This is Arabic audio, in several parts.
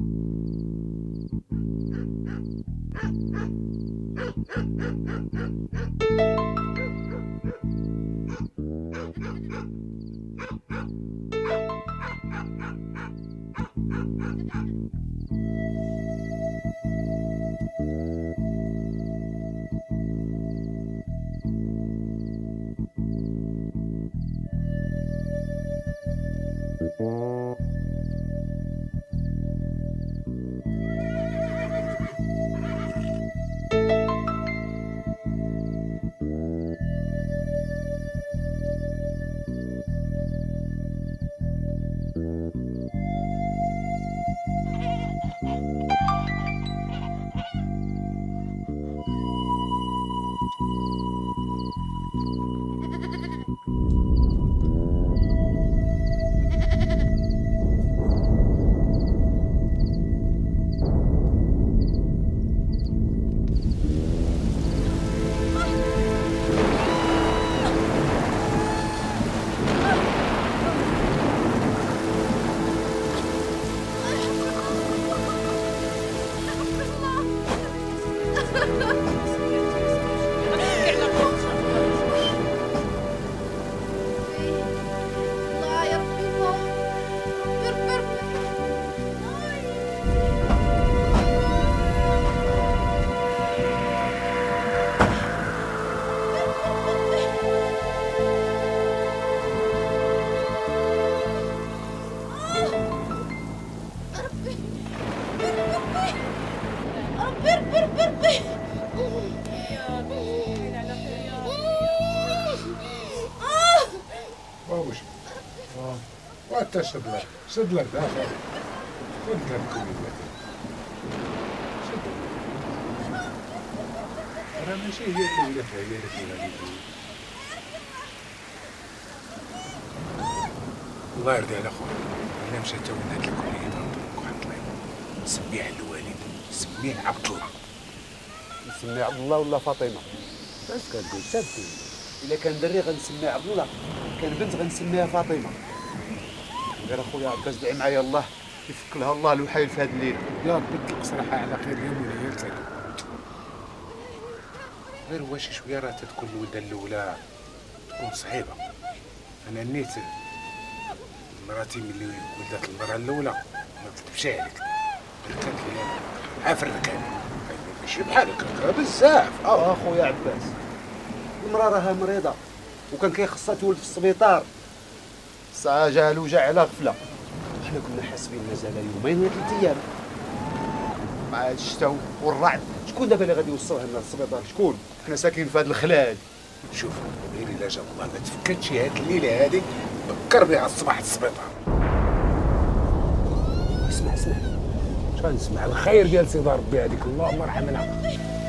وانت شد لك داخل وانت كل انا ماشي هي اللي فيها هي اللي الله يرضي على خويا. انا مشيت ولات الكليه نطلق واحد الله نسميه على الوالد نسميه عبد الله. نسميه عبد الله ولا فاطمه؟ اش كتقول سبتي؟ الا كان دري غنسميه عبد الله، كان بنت غنسميها فاطمه. غير اخويا عباس دعي معايا الله يفك لها الله الوحيل في هذا الليل. يا ربي يطلق صراحه على خير يوم وليلتك. غير واش شويه راه تكون الولده الاولى تكون صعيبه. انا نيت مراتي ملي ولدت المراه الاولى ما كتبش عليك كانت لي عافر الركان ماشي بحالك بزاف. اخويا عباس المراه راها مريضه وكان كيخصها تولد في السبيطار. الساعه جا الوجع على غفله. حنا كنا حاسبين مازال يومين ولا 3 ايام مع هاد الشتاء والرعد. شكون دابا اللي غادي يوصلها لنا للسبيطار؟ شكون؟ حنا ساكنين في هاد الخلال. شوف غير الا جا الله ما تفكرش هاد الليله هادي بكر بها الصباح السبيطار. اسمع اش غنسمع؟ الخير ديال سيدي ربي هذيك اللهم ارحمنا.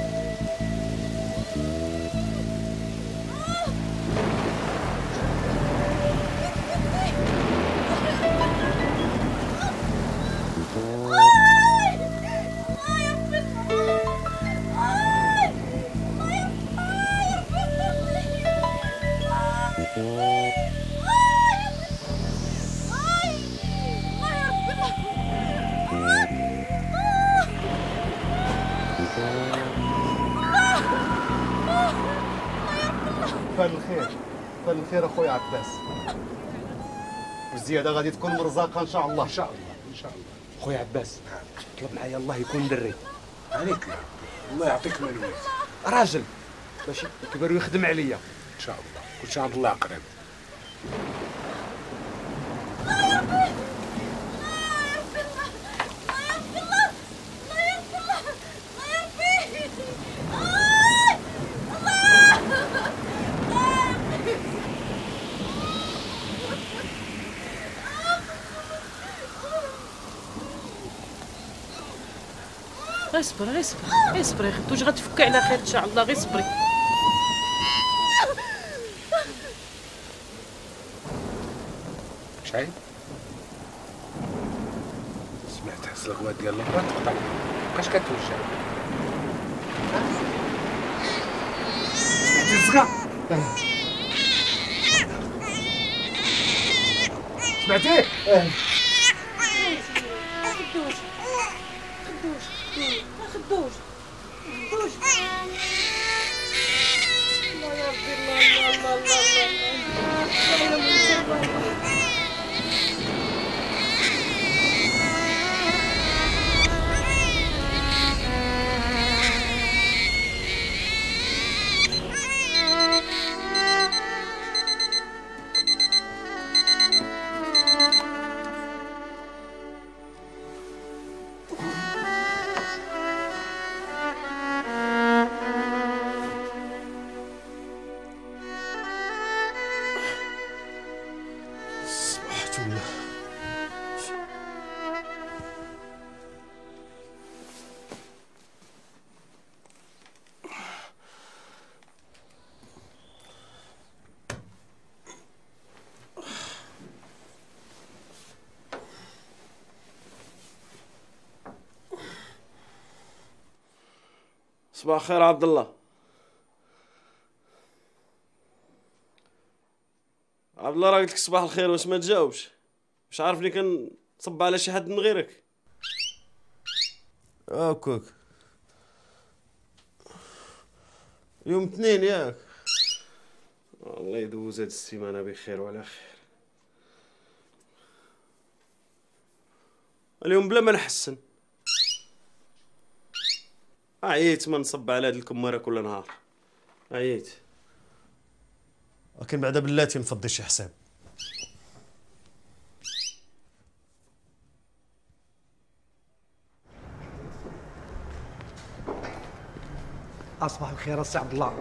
فال الخير اخويا عباس، والزياده غادي تكون مرزاقه ان شاء الله. ان شاء الله ان شاء الله. خويا عباس طلب معايا الله يكون دري عليك يا ربي الله يعطيك ما نويت. راجل باش يكبر ويخدم عليا ان شاء الله كل شيء عند الله قريب. اصبر اصبر يا اختي واش غتفكي على خير ان شاء الله. غير صبري. شايف سمعت حس الغوات ديال المراه تقطع مابقاش كتوجع. سمعتي الزقا؟ سمعتيه؟ خدوش خدوش خدوش خدوش. الله يا ربي، الله الله الله الله الله الله. صباح الخير عبد الله. عبد الله راه قلت لك صباح الخير واش ما تجاوبش؟ مش عارفني كنصب على شي حد من غيرك؟ هاكاك يوم اثنين ياك. الله يدوز هاد السيمانه بخير وعلى خير. اليوم بلا ما نحسن، عييت ما نصب على هاد الكماره كل نهار، عييت. لكن بعدا بلاتي نفضي شي حساب. اصبح الخير السي عبد الله.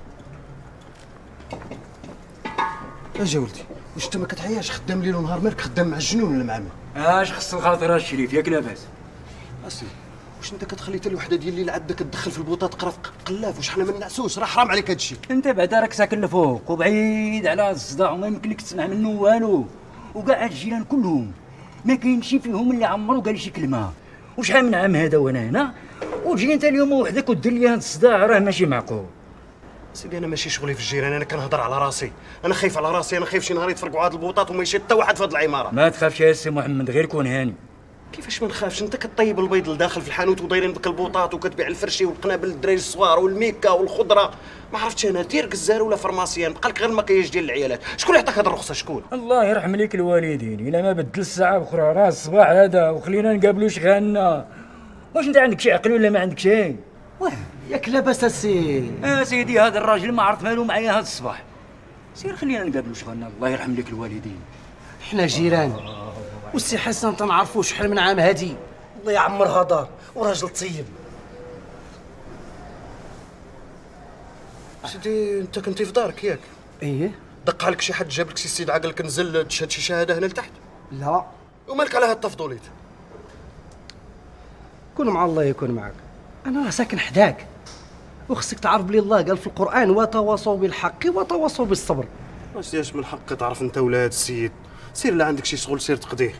اجا ولدي، واش انت ما كتعياش؟ خدام ليل ونهار مالك خدام مع الجنون ولا مع من؟ اش خص الخاطر الشريف ياك لاباس. اسي واش انت كتخلي حتى الوحده ديال الليل عندك تدخل في البوطه تقرا في قلاف؟ واش حنا ما نعسوش؟ راه حرام عليك هادشي. انت بعدا راك ساكن الفوق وبعيد على الصداع وما يمكن لك تسمع منه والو، وكاع الجيران كلهم ما كاين شي فيهم اللي عمرو قال شي كلمه. وشحال من عام هذا وانا هنا وتجي انت اليوم وحدك ودير لي هذا الصداع؟ راه ماشي معقول. سيدي انا ماشي شغلي في الجيران، انا كنهضر على راسي، انا خايف على راسي، انا خايف شي نهار يتفرقوا هاد البوطات وما يشد حتى واحد في هاد العماره. ما تخافش يا سي محمد، غير كون هاني. كيفاش ما نخافش؟ انت كطيب البيض لداخل في الحانوت ودايرين بك البوطات وكتبيع الفرشي والقنابل للدراري الصغار والميكا والخضره، ما عرفتش انا دير كزار ولا فرماسيان، بقالك غير المكياج ديال العيالات. شكون اللي عطاك هاد الرخصه؟ شكون؟ الله يرحم ليك الوالدين، الا ما بدل الساعه بخرى راه الصباح هذا وخلينا نقابلوا شغالنا. واش انت عندك شي عقل ولا ما عندك شي؟ واه ياك لاباس السي. سيدي هذا الراجل ما عرف مالو معايا هذا الصباح. سير خلينا نقابلوا شغلنا، الله يرحم لك الوالدين. حنا جيران والسي حسن تنعرفوه شحال من عام هادي، الله يعمرها دار وراجل طيب. سيدي انت كنتي في دارك ياك؟ ايه. دق عليك شي حد جاب لك شي سيد عاقل لك نزل تشهد شي شهاده هنا لتحت؟ لا. ومالك على هاد التفضوليت؟ كون مع الله يكون معك، انا راه ساكن حداك وخصك تعرف بلي الله قال في القران وتواصوا بالحق وتواصوا بالصبر. واش دياش من الحق تعرف انت ولاد السيد؟ سير لا عندك شي شغل سير تقضيه.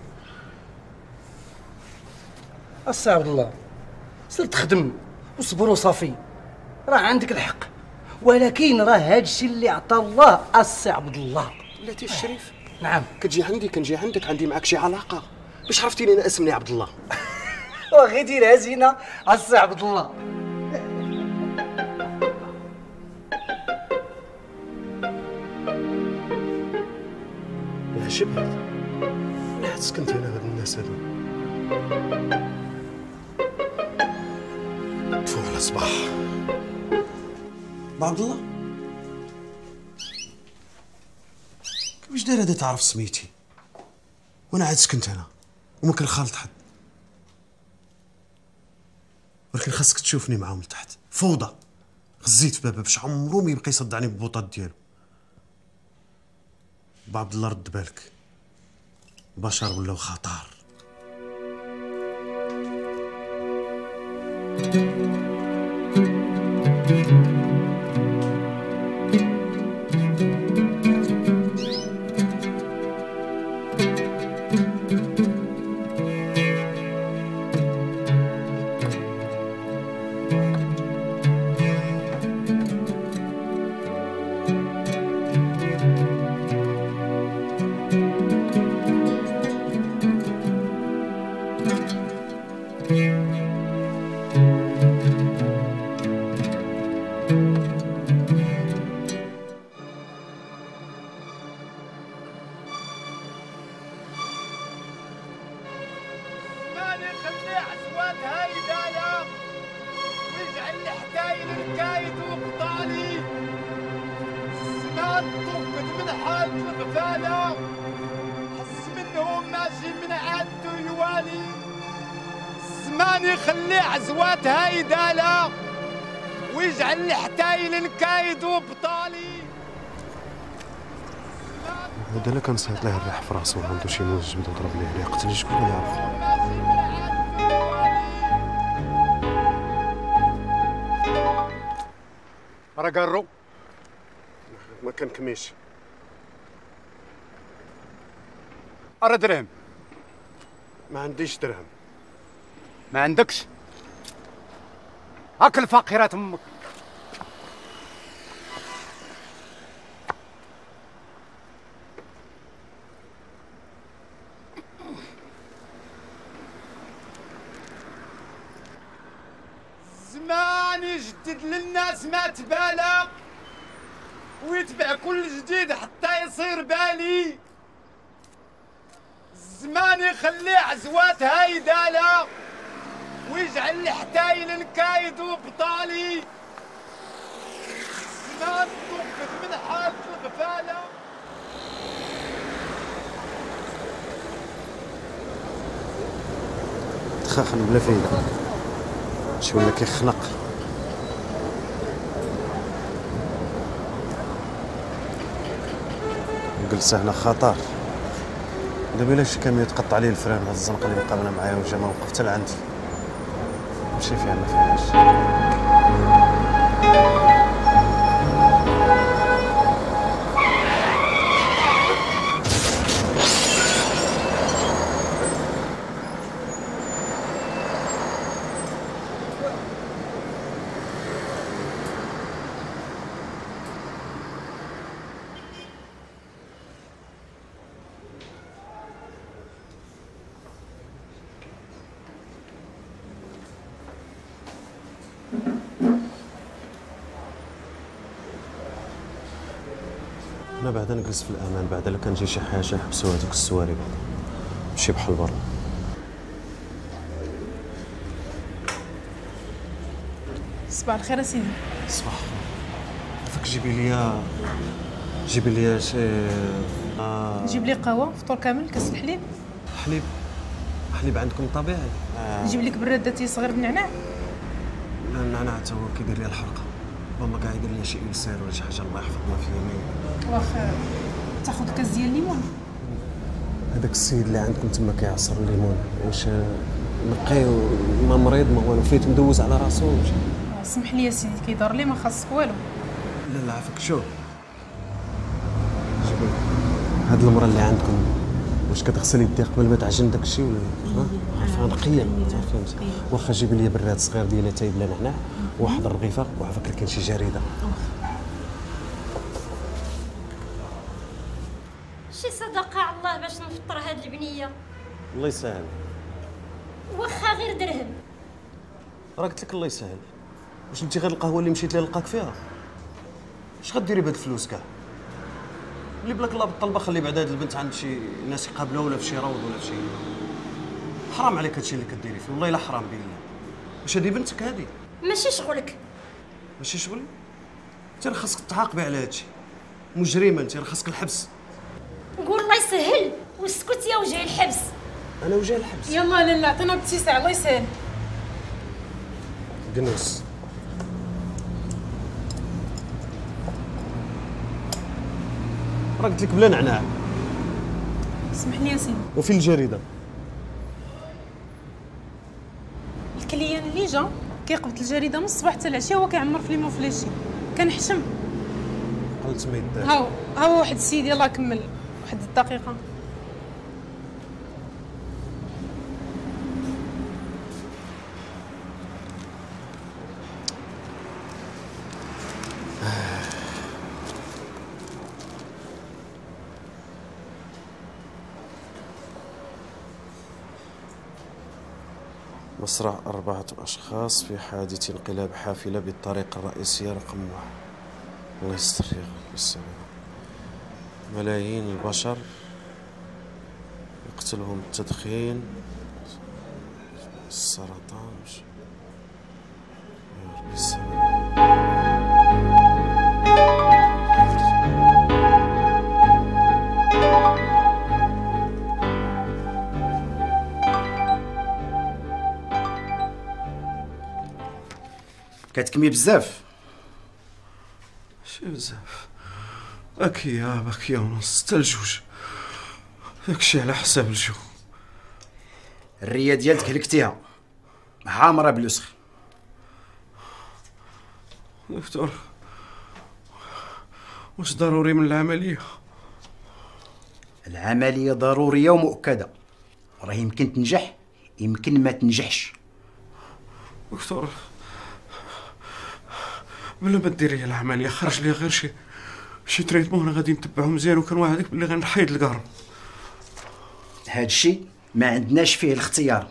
السي عبد الله سير تخدم وصبر وصافي، راه عندك الحق، ولكن راه هادشي اللي عطى الله السي عبد الله. بلاتي الشريف. نعم. كتجي عندي كنجي عندك، عندي معاك شي علاقه. باش عرفتيني انا اسمني عبد الله؟ وغير ديرها زينه السي عبد الله. يا شباب لا سكنت هنا هاد الناس هادو تفوح على الصباح. با عبد الله كيفاش داير هادي تعرف سميتي وانا عاد سكنت هنا وما كنخالط حد؟ ولكن خاصك تشوفني معاهم لتحت فوضى. غزيت في بابا باش عمرو ما يبقى يصدعني بالبوطات ديالو. با عبد الله رد بالك، البشر ولاو خطر. الزمان يخلي عزوات هايدالة ويجعل الحتايل نكايد وبطالي. هذا اللي كان صيت له الريح في راسو عنده شي موز جبد وضرب ليه عليه قتل شكون اللي يعرف. راه قرو ما كنكميش. راه درهم. ما عنديش درهم. ما عندكش؟ هاك الفقيرات امك. زمان يجدد للناس ما تبالى ويتبع كل جديد حتى يصير بالي. الزمان يخلي عزوات هايدالة ويجعل الحتايل نكايد وبطالي. الزمان توقف من حالة الغفالة. تخاخن بلا فايدة، شي ولا كيخنق. جلسة هنا خطر. دابا الا شي كاميو تقطع عليه الفران هاد الزنقه اللي مقابله معايا وجا ما وقف حتى لعندي. ماشي فيها ما فيهاش. انا بعدا نجلس في الامان، بعدا الا كان جاي شي حاجه حبسوا هذوك السواري بعدا ماشي بحال برا. صباح الخير يا سيدي. صباح عافاك جيبي لي شي نجيب لي قهوه فطور كامل كاس الحليب. حليب عندكم طبيعي؟ نجيب لك براد داتي صغير بالنعناع. لا النعناع حتى هو كيدير لي الحرقه. بابا قاعد يدير لي شي إلسير ولا شي حاجه الله يحفظنا في يمين. واخا تاخذ كاس ديال الليمون. هذاك السيد اللي عندكم تما كيعصر الليمون واش نقي ما مريض ما والو فيت مدوز على راسو ولا سمح لي يا سيدي كيدار لي ما خاصك والو. لا عافاك شوف هاد المرة اللي عندكم واش كتغسل يديك قبل ما تعجن داك الشيء ولا عارفه نقيه تعرفي واخا جيبي لي براد صغير ديال اتاي بلا نعناع وواحد الرغيفه وعافاك كاين شي جريده. شي صدقه على الله باش نفطر هاد البنيه. الله يسهل. واخا غير درهم. راه قلت لك الله يسهل. واش انت غير القهوه اللي مشيت لها نلقاك فيها؟ اش غديري بهاد الفلوس كاع؟ اللي بلاك الله بالطلبه خلي بعد هاد البنت عند شي ناس يقابلوها ولا في شي روض ولا في شي. حرام عليك هادشي اللي كديري فيه والله الا حرام بالله. واش هادي بنتك هادي؟ ماشي شغلك. ماشي شغلي؟ انت راه خاصك تعاقبي على هادشي. مجرمه انت راه خاصك الحبس. قول الله يسهل واسكت يا وجهي الحبس. انا وجهي الحبس. يلا لا عطينا باتساع الله يسهل. جنس راه قلت لك بلا نعناع. اسمح لي يا سيدي. وفي الجريده الكليان اللي جا كيقبض الجريده من الصباح حتى العشيه هو كيعمر في ليمون فلاشي كنحشم. قلت ما يدار. هاو واحد السيد يلاه كمل واحد الدقيقه. مصرع 4 أشخاص في حادث انقلاب حافلة بالطريق الرئيسية رقم 1. الله يستر يا رب السلام. ملايين البشر يقتلهم التدخين، السرطان، يا رب السلام. كتكمي بزاف. شي بزاف، أكيا ونص حتى ل2، داكشي على حساب الجو. الريه ديالك هلكتيها، عامره بالوسخ. دكتور، واش ضروري من العملية؟ العمليه ضروريه ومؤكده، راه يمكن تنجح يمكن ما تنجحش. دكتور، بلا ما ديري العملية خرج لي غير شي تريتمون غادي نتبعو مزيان، وكنوعدك بلي غنحيد القهر. هاد الشيء ما عندناش فيه الاختيار.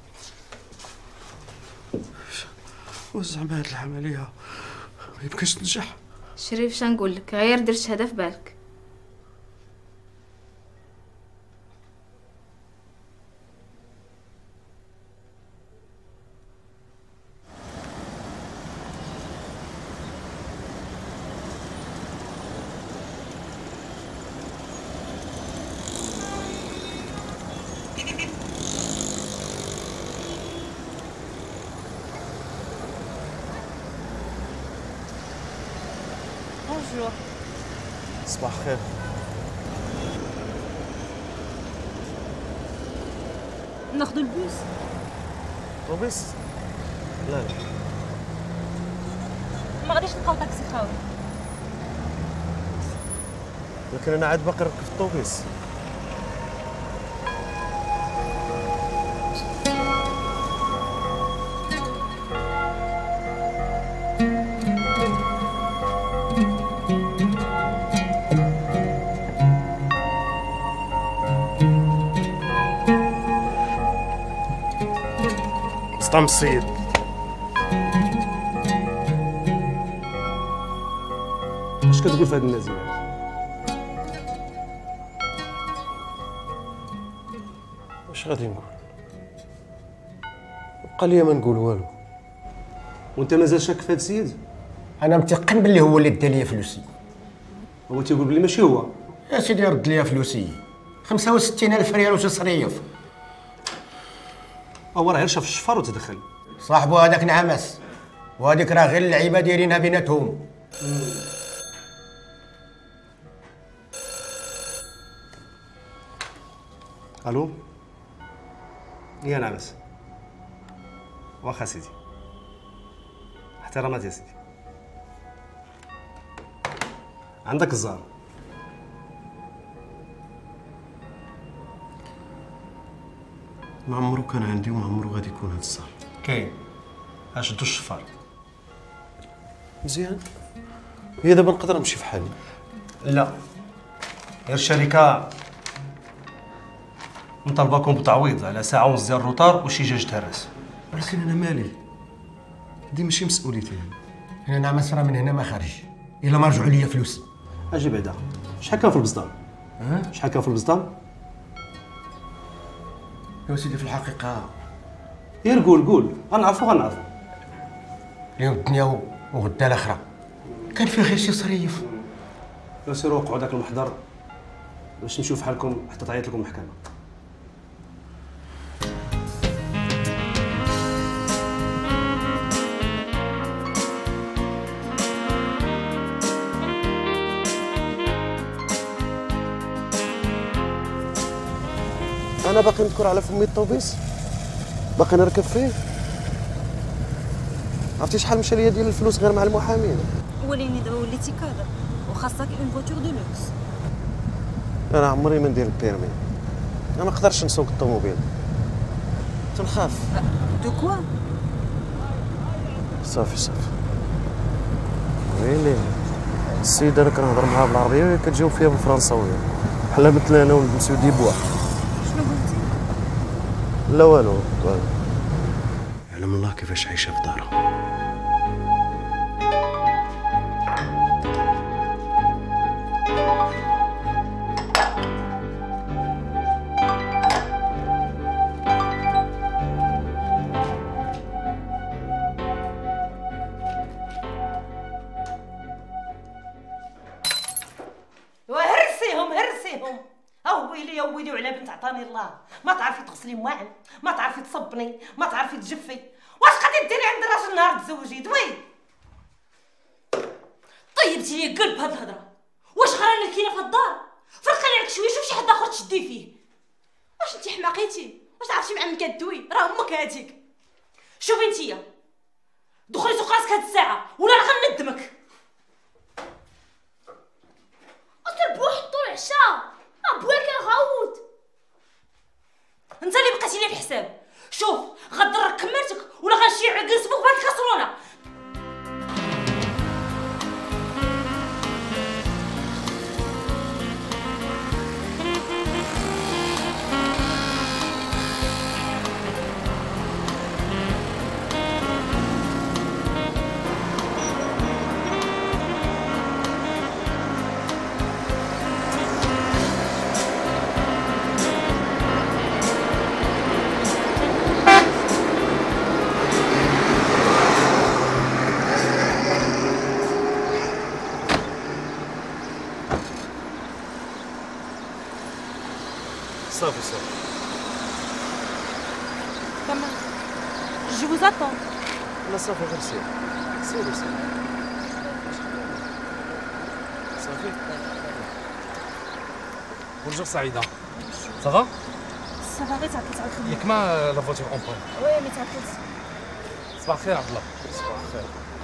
وزعما هاد العملية ما يمكنش تنجح. شريف شنقول لك، غير درت شهاده في بالك. بونجور. صباح الخير. ناخذ البوس. طوبيس؟ لا ما غاديش نلقاو طاكسي خاوي. لكن انا عاد باقي نركب في الطوبيس. سطام السيد. اش كتقول في هاد النازلات؟ اش غادي نقول؟ بقى ليا ما نقول والو. وانت مازال شاك في هاد السيد؟ انا متيقن باللي هو اللي دا ليا فلوسي. هو تيقول بلي ماشي هو. يا سيدي رد ليا فلوسي 65,000 ريال وتصريف. هو راه غير شاف الشفار وتدخل. صاحبو هذاك نعمس، وهذيك راه غير اللعيبه دايرينها بيناتهم. الو، يا نعمس. واخا سيدي، احترامات يا سيدي. عندك الزهر. ما عمرو كان عندي وما عمرو غادي يكون هاد الزهر. كاين، شدو الشفار. مزيان، هي دابا نقدر نمشي في حالي. لا، غير الشركه نطلبكم بتعويض على ساعه ونص ديال الروطار وشي جاج تهرس. ولكن انا مالي، دي ماشي مسؤوليتي. انا نعمس راه من هنا ما خارج الا ما رجعوا ليا فلوسي. اجي بعدا، شحال كان في البزدان؟ شحال كان في البزدان؟ يا سيدي في الحقيقه غير قول غنعرفو. اليوم الدنيا وغدا الاخرى كان فيه غير شي صريف. سيروا وقعوا داك المحضر باش نشوف حالكم حتى تعيط لكم المحكمه. انا باقي نذكر على فمي الطوبيس، باقي نركب فيه. عرفتي شحال مشى ليا ديال الفلوس غير مع المحامين؟ وليني دابا وليتي كادر وخاصك اون فوتور دو لوكس. انا عمري ما ندير البيرمي، انا ما نقدرش نسوق الطوموبيل، تنخاف. دو كوا؟ صافي ويلي السيده انا كنهضر معاها بالعربيه وهي كتجاوب فيها بالفرنساويه بحال مثل انا ولد مسيو ديبوا. شنو قلتي؟ لا والو. كيفاش عايشه في دارها. هرسيهم ويلي يا ويلي وعلى بنت عطاني الله، ما تعرفي تغسلي مواعن، ما تعرفي تصبني، ما تعرفي تجفي، واش غادي ديري عند راجل نهار تزوجي دوي؟ طيبتي لي قلب هاد الهضره، واش غراني كاينه في الدار؟ فرقي عليك شويه، شوف شي حد اخر تشدي فيه. واش انت حماقيتي؟ واش عرفتي مع امك الدوي؟ راه امك هاتيك. شوفي انتيا دخلي سوق راسك هاد الساعه ولا راه غندمك. تربوح طول العشاء ابويا كيغوت. انت اللي بقيتي لي في الحساب. شوف غضرك كمرتك ولا غنشيع نسبوك بهاد الكاسرونه. صافي صافي تمام. جو vous attends. لا صافي غير سيري صافي. بونجور سعيدة. صافا؟ صافا غير تعطلت على ياك ما لا فواتور اون بوان. وي مي تعطلت. صباح الخير عبد الله. صباح الخير.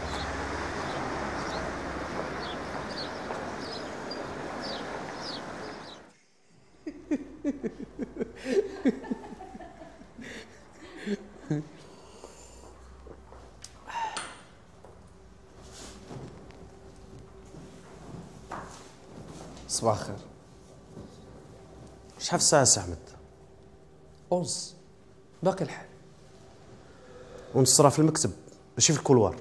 صباح الخير. شحال في الساعة سي أحمد؟ 11 باقي الحال. ونص راه في المكتب ماشي في الكولوار.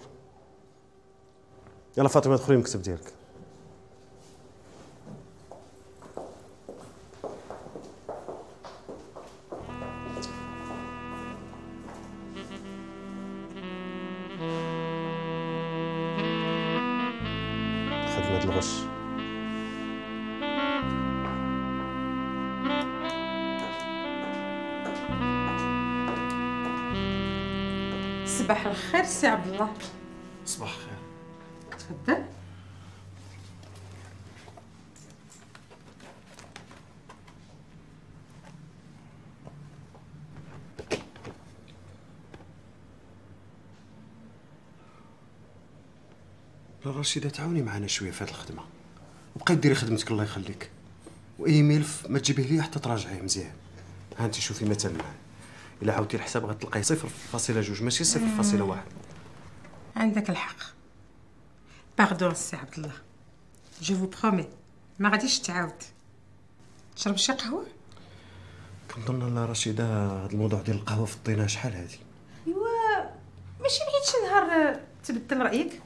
يلا فاطمة دخلي المكتب ديالك. خدمة الغش. صباح الخير سي عبد الله. صباح الخير. تفضل. لا رشيدة تعاوني معنا شويه في هذه الخدمه، وبقاي ديري خدمتك الله يخليك، واي ملف ما تجيبيه ليا حتى تراجعيه مزيان. ها انت شوفي مثلا معايا، الا عاودتي الحساب غتلقاي 0.2 ماشي 0.1. عندك الحق. باردون سي عبد الله، جو فو برومي ما غاديش تعاود. تشرب شي قهوه؟ كنظن لا رشيدة هذا الموضوع ديال القهوه في الطينه شحال هادي. ايوا ماشي بغيت شي نهار تبدل رايك.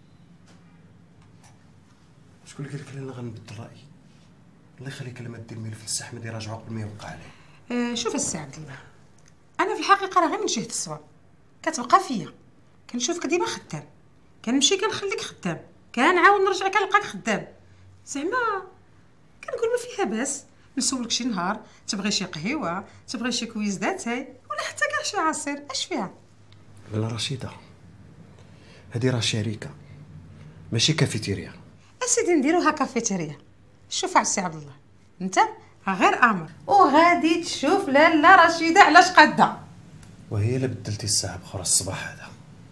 شكون اللي قال لك انا غنبدل رايي؟ الله يخليك لما دير ملف للسي احمد يراجعو قبل ما يوقع عليه. شوف السي عبد الله، انا في الحقيقه راه غير من جهه الصواب كتبقى فيا، كنشوفك ديما خدام، كنمشي كنخليك خدام، كنعاود نرجع كنلقاك خدام. زعما كنقول ما فيها باس نسولك شي نهار تبغي شي قهيوه، تبغي شي كويز داتاي، ولا حتى كاع شي عصير. اش فيها؟ لا رشيدة، هذه راه شركه ماشي كافيتيريا. اسيدي نديروها كافيتيريا. شوف السي عبد الله، انت غير امر وغادي تشوف لاله رشيده علاش قاده. وهي اللي بدلتي الساعه بخرى الصباح هذا.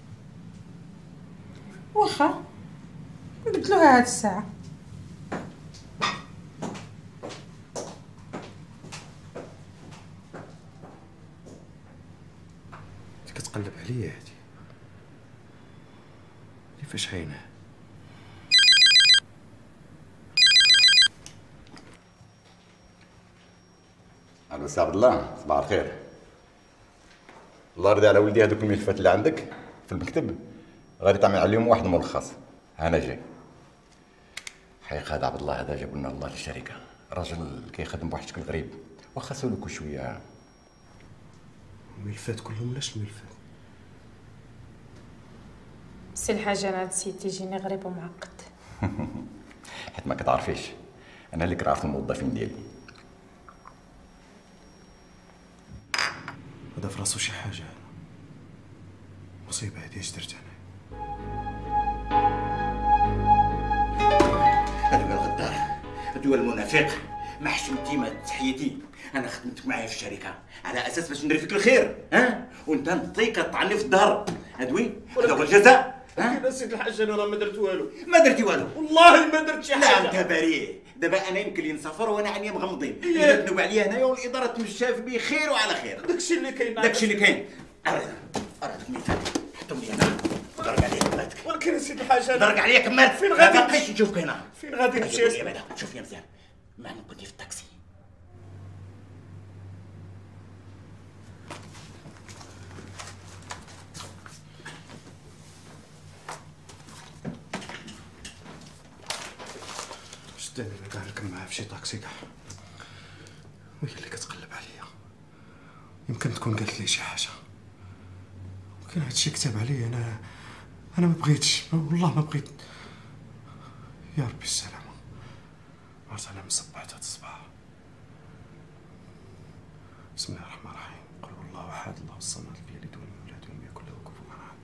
واخا نبدلوها هاد الساعه. انت كتقلب عليا هادي، كيفاش عينها؟ الو سي عبد الله، صباح الخير. الله يرضي على ولدي، هذوك الملفات اللي عندك في المكتب غادي تعمل عليهم واحد ملخص. انا جاي. حقيقة هذا عبد الله هذا جابوا لنا الله للشركة، راجل كيخدم بواحد الشكل غريب، واخا سولكوا شوية. الملفات كلهم لاش الملفات؟ سي الحاجة انا هاد السيد تيجيني غريب ومعقد. حيت ما كتعرفيش انا اللي كنعرف الموظفين ديالي. هذا في راسو شي حاجة. مصيبة هادي اش درت انا؟ هذا هو الغدار، هذا هو المنافق. ما حشمتي ما تحيتي. انا خدمتك معايا في الشركه على اساس باش ندير فيك الخير، ها؟ وانت نطي كطعني في الدار. هذا هو الجزاء. ها؟ سيد الحاج انا راه ما درت والو. ما درتي والو؟ والله ما درت شي حاجة. لا انت بريء. دابا انا يمكن لي نسافر وانا عينيا مغمضين. الا تنوب عليا هنايا والاداره تمشى بخير وعلى خير. داكشي اللي كاين. داكشي اللي كاين. اراد الميتات حطهم لي انا. درك عليا كمالتك. ولكن سيد الحاج انا درك عليا كمالتك. فين غادي؟ ما بقيتش نشوفك هنا. فين غادي نمشي؟ شوف يا مزيان، ما كنتي في التاكسي. شدني انا كاع نركب معاه في شي طاكسي كاع، وهي اللي كتقلب عليا. يمكن تكون قالت لي شي حاجه، ولكن هادشي كتب عليا. انا ما بغيتش، والله ما بغيت. يا ربي السلامه. عرفت انا مصبحت هاد الصباح. بسم الله الرحمن الرحيم. قل هو الله احد الله الصمد لم يلد ولم يولد ولم يكن له كفوا احد.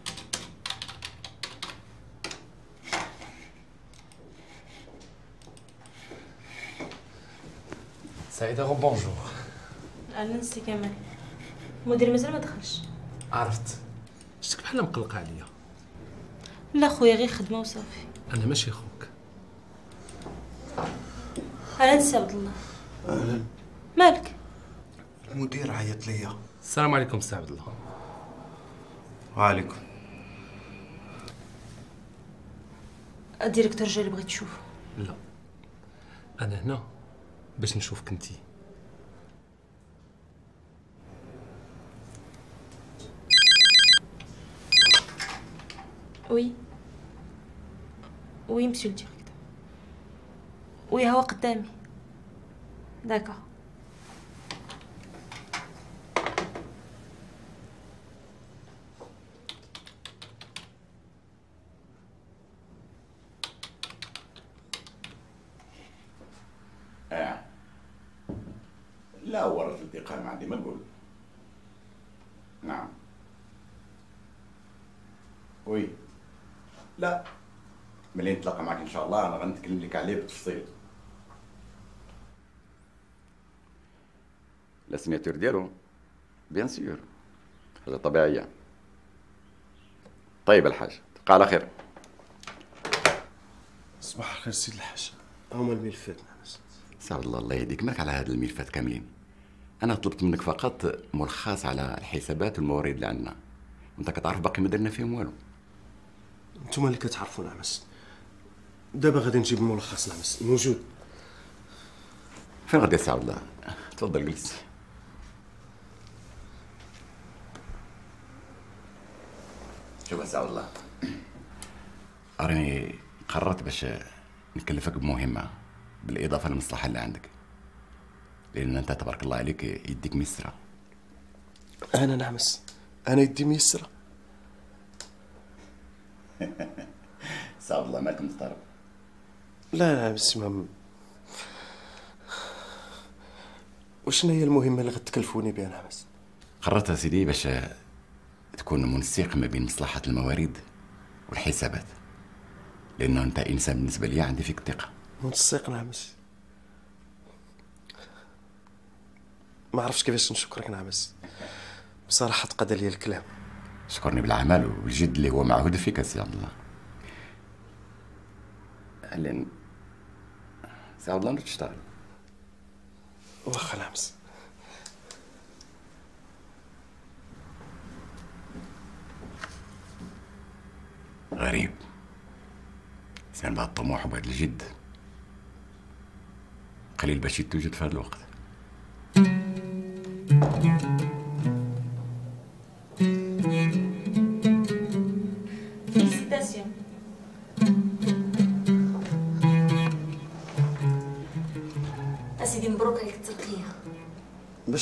سعيدة بونجور. اهلا سي كمال. المدير مازال ما دخلش. عرفت شتك بحال مقلقة عليا. لا خويا غير خدمه وصافي. انا ماشي خوك. اهلا سي عبد الله. اهلا. مالك؟ المدير عيط ليا. السلام عليكم سي عبد الله. وعليكم. الديريكتور جا اللي بغيت تشوفه. لا انا هنا باش نشوفك انتي. وي مسيو الديريكتور. وي هو قدامي. داكا. لا هو رجل ثقة ما عندي ما نقول. نعم. وي. لا. ملي نتلاقى معك ان شاء الله انا غنتكلم لك عليه بالتفصيل. لا سيناتور ديالو بيان سور حاجة طبيعية. طيب الحاج تبقى على خير. صباح الخير سيد الحاج. هما الملفات نعمس. سي عبد الله الله يهديك، مالك على هاد الملفات كاملين؟ انا طلبت منك فقط ملخص على الحسابات والموارد اللي عندنا، وانت كتعرف باقي ما درنا فيهم والو. نتوما اللي كتعرفوا نعمس. دابا غادي نجيب الملخص نعمس موجود. فين غادي سي عبد الله؟ تفضل جلس. شوف سي عبد الله، راني قررت باش نكلفك بمهمة بالإضافة للمصلحة اللي عندك، لأن أنت تبارك الله عليك يديك ميسرة. أنا نعمس، أنا يدي ميسرة. سي عبد الله مالك مضطرب؟ لا نعمس وشنو هي المهمة اللي غتكلفوني بها نعمس؟ قررت يا سيدي باش تكون منسق ما بين مصلحة الموارد والحسابات، لأنه أنت إنسان بالنسبة لي عندي فيك ثقة. منسق نعمس؟ ما عرفتش كيفاش نشكرك نعمس، بصراحة تقاد لي الكلام. شكرني بالعمل والجد اللي هو معهود فيك يا سي عبد الله. لأن سي عبد الله تشتغل. واخا نعمس. غريب إنسان بهذا الطموح وبهذا الجد قليل باش يتوجد في هذا الوقت.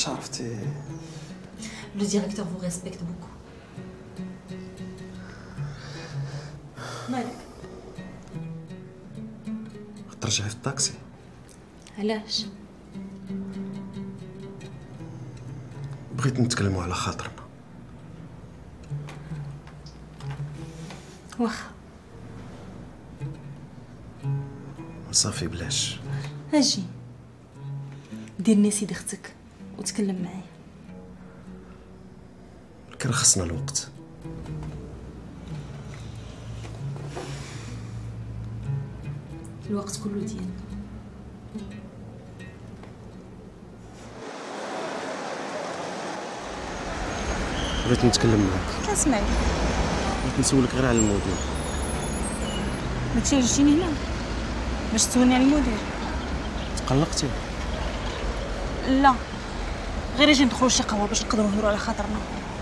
كيفاش عرفتي؟ لو ديريكتور فو ريسبكت بوكو. مالك؟ ترجعي في الطاكسي؟ علاش؟ بغيت نتكلموا على خاطرنا. واخا صافي بلاش. اجي دير نسيد اختك وتكلم معايا. كان خصنا الوقت. الوقت كله ديالنا. بغيت نتكلم معاك. كنسمعك. بغيت نسولك غير على الموضوع. داكشي علاش جيتيني هنا باش تسولني على المدير. تقلقتي؟ لا غير اجي ندخلوا شي قهوه باش نقدروا نهضروا على خاطرنا.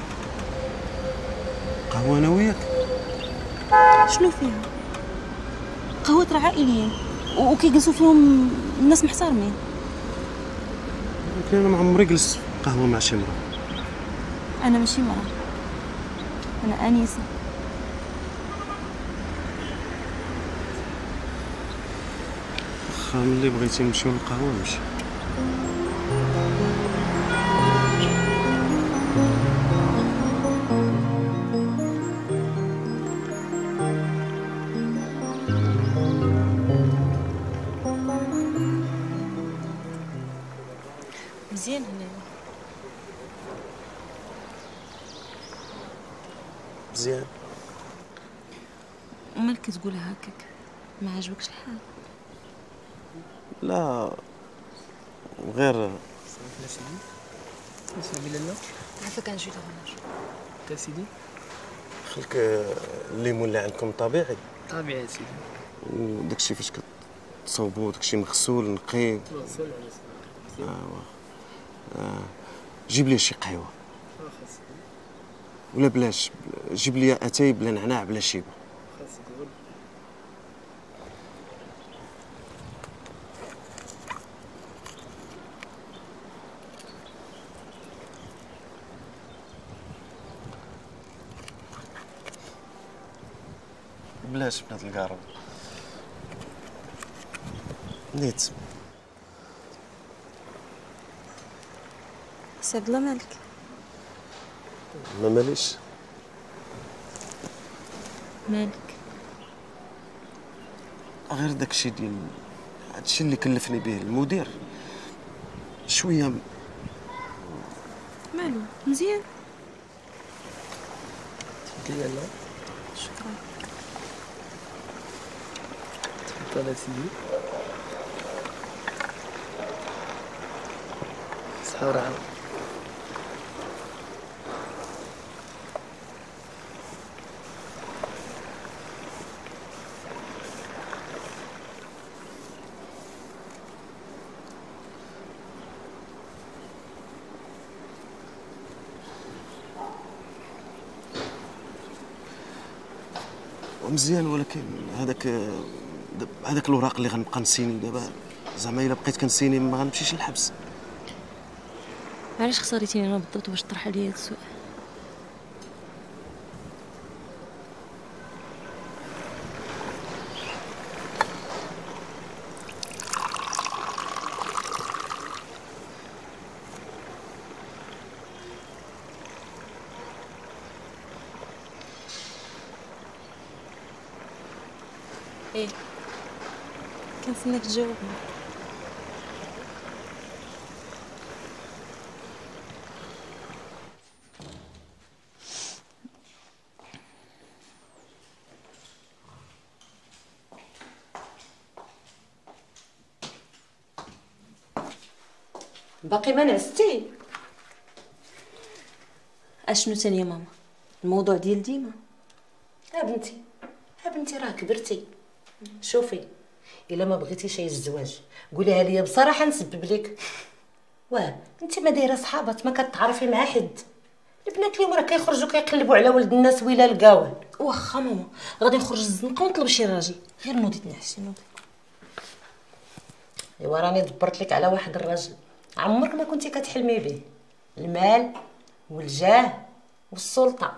قهوه انا وياك؟ شنو فيها؟ قهوه راه عائليين وكيجلسوا فيهم الناس محترمين. ولكن انا ما عمري جلست في قهوه مع شي مرا. انا ماشي مرا، انا انيسه. واخا ملي بغيتي نمشيو للقهوه نمشي. مزيان هنا. مزيان. ومالك كتقولها هكاك؟ ما عجبكش الحال؟ لا غير سيدي لالا عافاك انا جيت غنمشي. تا سيدي خلك الليمون اللي عندكم طبيعي. طبيعي سيدي. وداكشي فاش كتصوبو داكشي مغسول نقي. جيب لي شي قهوه ولا بلاش، جيب لي اتاي بلا نعناع بلا شيبه. بلاش بنات القارب. نيت سي عبد الله مالك؟ ما ماليش. مالك؟ غير داكشي ديال هادشي اللي كلفني به المدير شويه. مالو مزيان. تفضلي لالا. شكرا. تفضل سيدي. صحة ورعاة. مزيان، ولكن هذاك الوراق اللي غنبقى نسيني دابا، زعما الا بقيت كنسيني ما غنمشيش للحبس. علاش اختاريتيني انا بالضبط باش تطرح عليا هذا السؤال؟ ايه كنتسناك تجاوبني. باقي ما نعستي؟ اشنو تاني يا ماما؟ الموضوع ديال ديما. بنتي راه كبرتي. شوفي الا ما بغيتيش الزواج قوليها لي بصراحه نسبب لك. واه انت ما دايره صحابات ما كتعرفي مع حد. البنات اليوم راه كيخرجوا كيقلبوا على ولد الناس ويلا لقاوه. واخا ماما غادي نخرج الزنقه ونطلب شي راجل. غير نوضي تنعسي نوضي. ايوا راني دبرت لك على واحد الراجل عمرك ما كنتي كتحلمي به، المال والجاه والسلطه.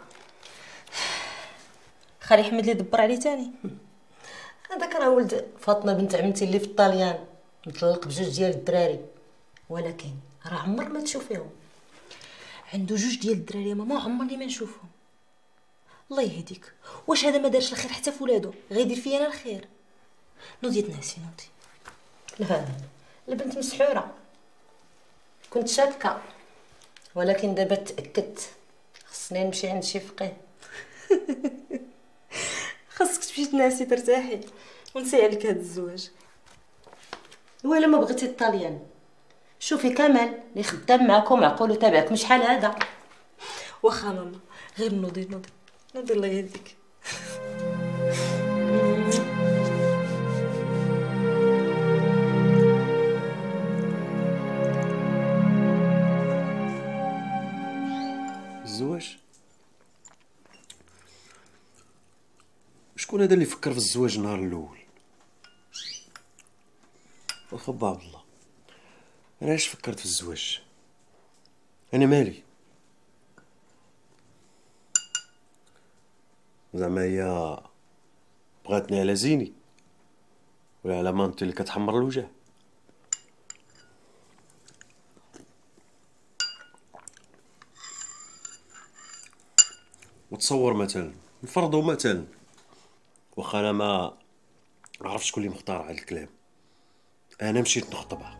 خالي حمد اللي دبر عليه تاني. هذاك راه ولد فاطمه بنت عمتي اللي في الطاليان، مطلق بجوج ديال الدراري، ولكن راه عمرك ما تشوفيهم. عنده جوج ديال الدراري ماما عمرني ما نشوفهم. الله يهديك، واش هذا ما دارش الخير حتى في ولادو؟ غيدير فيا انا الخير. نوضي تنعسي نوضي. لا البنت مسحوره، كنت شاكه ولكن دابا تاكدت، خصني نمشي عند شي فقيه. خاصك تمشي تنعسي ترتاحي ونسي عليك هذا الزواج. ولا ما بغيتي الطاليان، شوفي كمال اللي خدام معاكم عقولو تابعك مش حال هذا. واخا ماما، غير نوضي نوضي نوضي الله يهديك. الزواج؟ شكون هذا اللي فكر في الزواج النهار الاول؟ واخا با عبد الله، انا علاش فكرت في الزواج؟ انا مالي؟ زعما هي بغاتني على زيني ولا على مامتي اللي كتحمر الوجه؟ وتصور مثلا نفرضوا مثلا واخا انا ما عرفتش شكون اللي مختار هذا الكلام، انا مشيت نخطبها،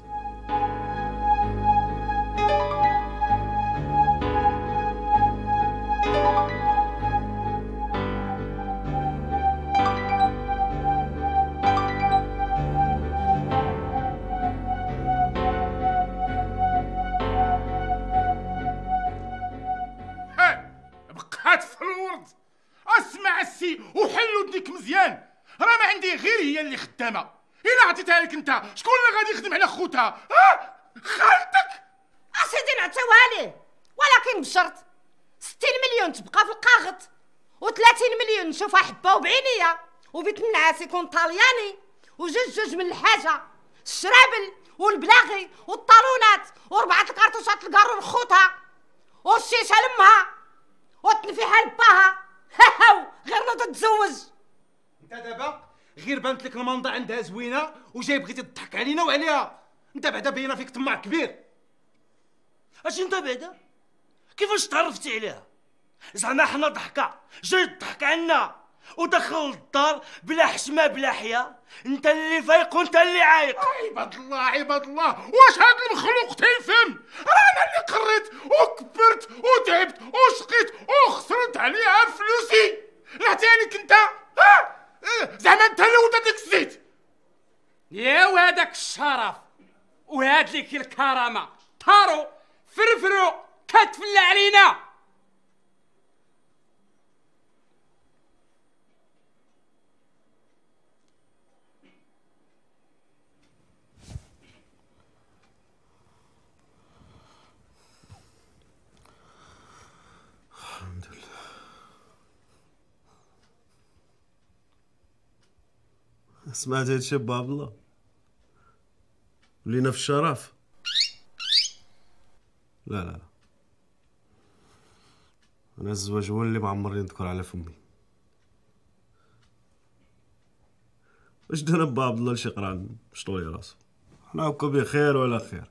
بقات في الورد. اسمع السي وحلوا ديك مزيان، راه ما عندي غير هي اللي خدامه. الا عطيتها لك انت شكون اللي غادي يخدم على خوتها؟ خالتك. اسيدي نعطيوها ليه، ولكن بشرط 60 مليون تبقى في القاغط، و30 مليون نشوفها حبه وبعينيه، وبيت النعاس يكون طالياني، وجوج من الحاجه، الشرابل والبلاغي والطالونات، و4 الكارطوشات الكارو لخوتها، والشيشه لامها، وتنفيها لباها. هاو غير نوض تتزوج. انت دابا غير بانت لك المنضه عندها زوينه وجاي بغيتي تضحك علينا وعليها. انت بعدا باينه فيك طماع كبير. اش انت بعدا؟ كيفاش تعرفتي عليها؟ زعما حنا ضحكه جاي تضحك عنا ودخل الدار بلا حشمه بلا حياه؟ انت اللي فايق وانت اللي عايق. عباد الله عباد الله، واش هذا المخلوق تيفهم؟ راه انا اللي قريت وكبرت وتعبت وشقيت وخسرت عليها فلوسي. لا تانيك انت زعما انت اللي ولد ديك الزيت. يا وهذاك الشرف وهاد ليك الكرامه طارو فرفرو كتفلى علينا. الحمد لله. سمعت هاد الشيء با عبد الله؟ ولينا في الشرف. لا لا لا، انا الزواج هو اللي معمرني نذكر على فمي. واش دانا با عبد الله لشي قران شطوي راسو؟ حنا هكا بخير ولا خير.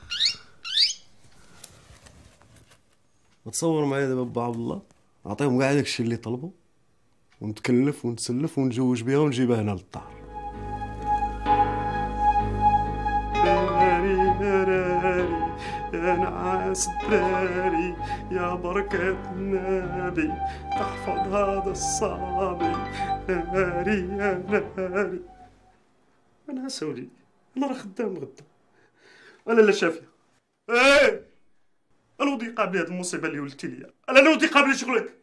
تصور معايا دابا با عبد الله نعطيهم كاع داكشي اللي طلبوا ونتكلف ونتسلف ونتزوج بها ونجيبها هنا للدار. يا نعاس الدراري يا بركة النبي تحفظ هذا الصبي. ناري يا ناري. أنا سولي، أنا راه خدام غدا. أنا لا شافية. إيه أنا ودي قابلي هاد المصيبة اللي ولدتي ليا. أنا ودي قابلي شغلك.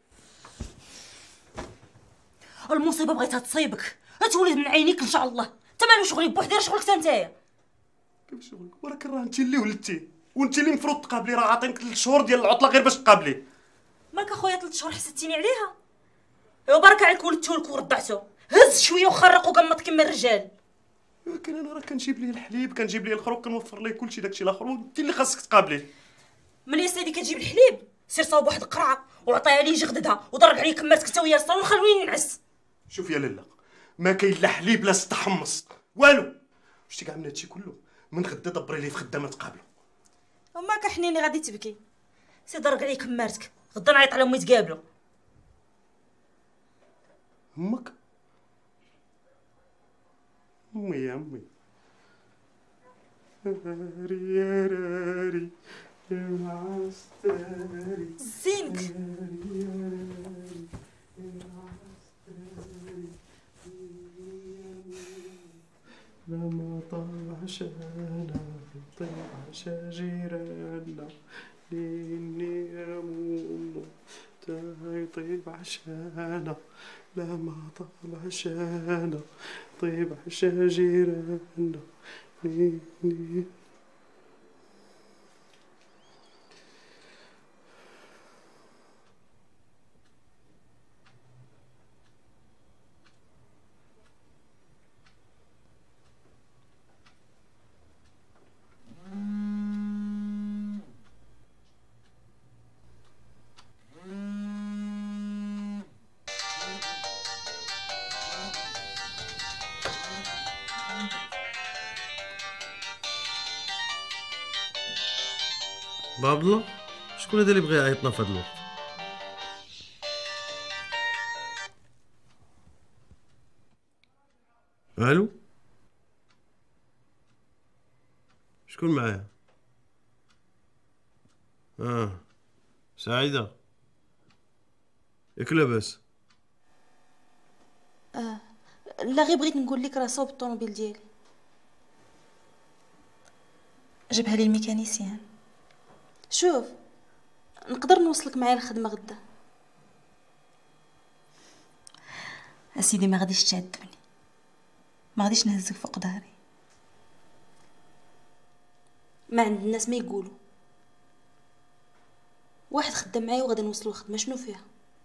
المصيبة بغيتها تصيبك، تولد من عينيك إن شاء الله. أنت مالو شغلي بوحدي، راه شغلك نتايا. كيف شغلك؟ ولكن راه أنت اللي ولدتي وانت اللي مفروض تقابلي. راه عاطينك 3 شهور ديال العطله غير باش تقابلي. مالك اخويا 3 شهور حسدتيني عليها؟ ايوا برك عليك ولدتو لك ورضعتو، هز شويه وخرق وقمط كما الرجال. ولكن انا راه كنجيب ليه الحليب، كنجيب ليه الخروق، كنوفر ليه كلشي داكشي الاخر، وانت اللي خاصك تقابليه. من يا سيدي كتجيب الحليب سير صاوب واحد القرعه وعطيها ليه جغددها ودرك عليه كمارتك انت ويا الصالون وخلوني نعس. شوف يا لاله، ما كاين لا حليب لا تحمص والو. شتي كاع من هادشي كله، من غدا دبري ليه في خدامه تقابلو. اماك حنيني غادي تبكي، سير درك عليه كمارتك، غدا نعيط على امي يتقابلوا. امك؟ امي يا امي. راري يا راري يا معستري زينك. لما طلع شانا طلع شجيرانا ليني يا ماما طيب عشانا لما طلع شانا طيب شجيرانا ليني. باب الله، شكون هذا اللي بغى يعيطنا في هذا الوقت؟ الو، شكون معايا؟ سعيدة، ياك لاباس؟ لا غير بغيت نقول لك راه صوب الطوموبيل ديالي، جابها لي الميكانيسيان. شوف نقدر نوصلك معايا الخدمه غدا. اسيدي ما غاديش تعذبني، ما غاديش نهزك فوق ظهري، ما عند الناس ما يقولوا واحد خدام معايا وغادي نوصلو الخدمه، شنو فيها؟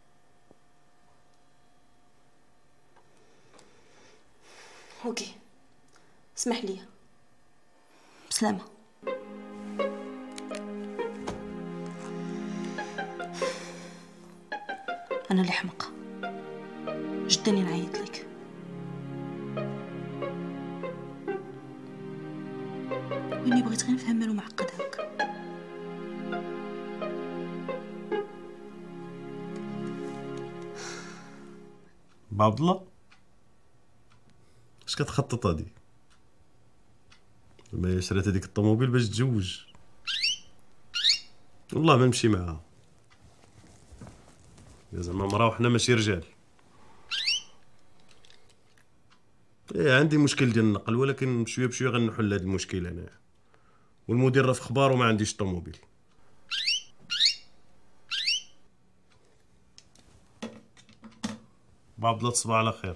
اوكي اسمح لي، بسلامه. انا اللي حمقه جدني نعيط لك. واني بغيت غير نفهم مالو معقد هكا. عبد الله، اش كتخطط هادي؟ ما شريت هذيك الطوموبيل باش تزوج؟ والله ما نمشي معاها، زعما مرا وحنا ماشي رجال. ايه عندي مشكل ديال النقل، ولكن بشويه بشويه غنحل هذا المشكل انايا، والمدير راه في اخبار وما عنديش طوموبيل. عبد الله تصبح على خير.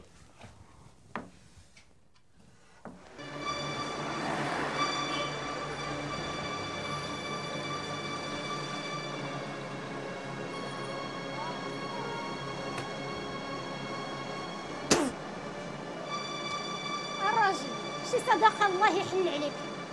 الراجل شي صدقه الله يحل عليك.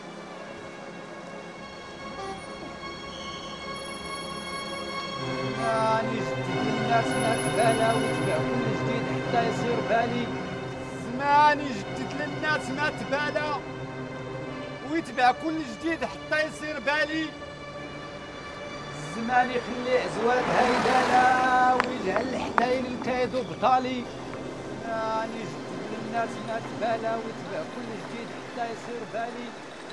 راني جديد الناس ما تبالى ويتبع كل جديد حتى يصير بالي. زماني جدد للناس ما تبالى ويتبع كل جديد حتى يصير بالي. الزمان يخلي عزوات هيدانا ويجعل الحناين الكايد وبطالي. راني جدد للناس ما تبالى ويتبع كل جديد حتى يصير بالي.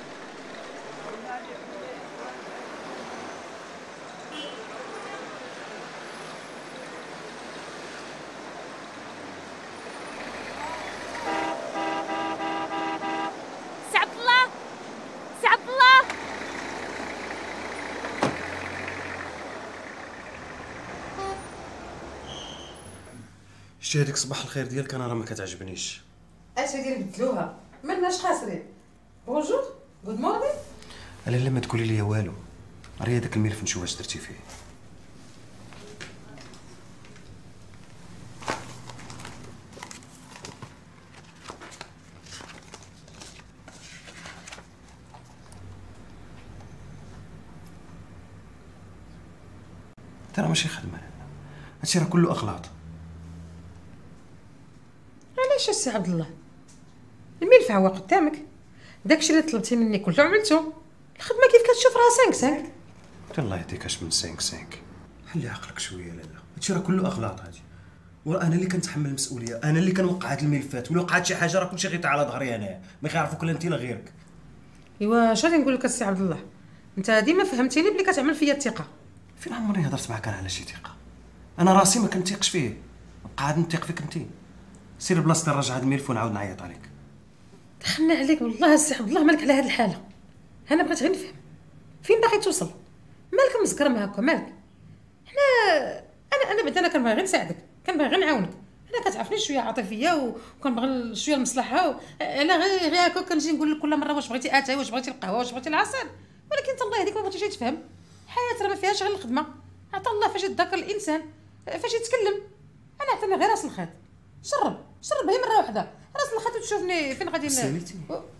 شتي هذيك صباح الخير ديالك انا راه ما كتعجبنيش. اش دير بدلوها؟ مالناش خاسرين. بونجور غود مورنينغ. لا ما تقولي لي والو، راه هذاك الملف نشوف واش درتي فيه. راه ماشي خدمه، هادشي راه كله اغلاط. علاش السي عبد الله؟ الملف هو قدامك، داكشي اللي طلبتي مني كله عملته. الخدمه كيف كتشوف راه 5 الله يهديك اش من 5 حلي عقلك شويه لالا، هادشي راه كله اغلاط هادي، وانا اللي كنتحمل المسؤوليه، انا اللي كنوقع هاد الملفات، ولا وقعت شي حاجه راه كلشي غيطيح على ظهري انايا، ما كيعرفوك لا انت لا غيرك. ايوا اش غادي نقول لك السي عبد الله؟ انت ديما فهمتيني بلي كتعمل فيا الثقه. فين عمرني هضرت معاك انا على شي ثقه؟ انا راسي ما كنتيقش فيه، قاعد نثيق فيك انت. سير بلاصتي نرجع هاد الملف ونعاود نعيط عليك. دخلنا عليك والله السي عبد الله، مالك على هاد الحاله؟ انا بغيت غير نفهم فين باغي توصل، مالك مزكرم هكا مالك؟ انا بعدا انا كنبغي غير نساعدك، كنبغي غير نعاونك. انا كتعرفني شويه عاطفيه وكنبغي شويه المصلحه، انا غير هكا كنجي نقول لك كل مره واش بغيتي اتاي، واش بغيتي القهوه، واش بغيتي العصير، ولكن انت الله يهديك ما بغيتيش تفهم. الحياه راه ما فيهاش غير الخدمه، عطا الله فاش يتذكر الانسان فاش يتكلم. انا عطيني غير راس الخيط، شرب هي مره واحده راس الخيط وتشوفني فين غادي ساليتي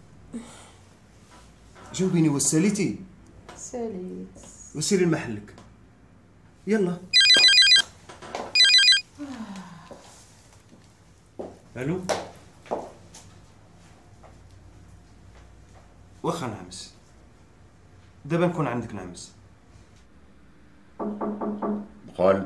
جاوبيني، واش ساليتي؟ ساليت وسيري لمحلك يلا. الو واخا نعمس، دابا نكون عندك نعمس. قول.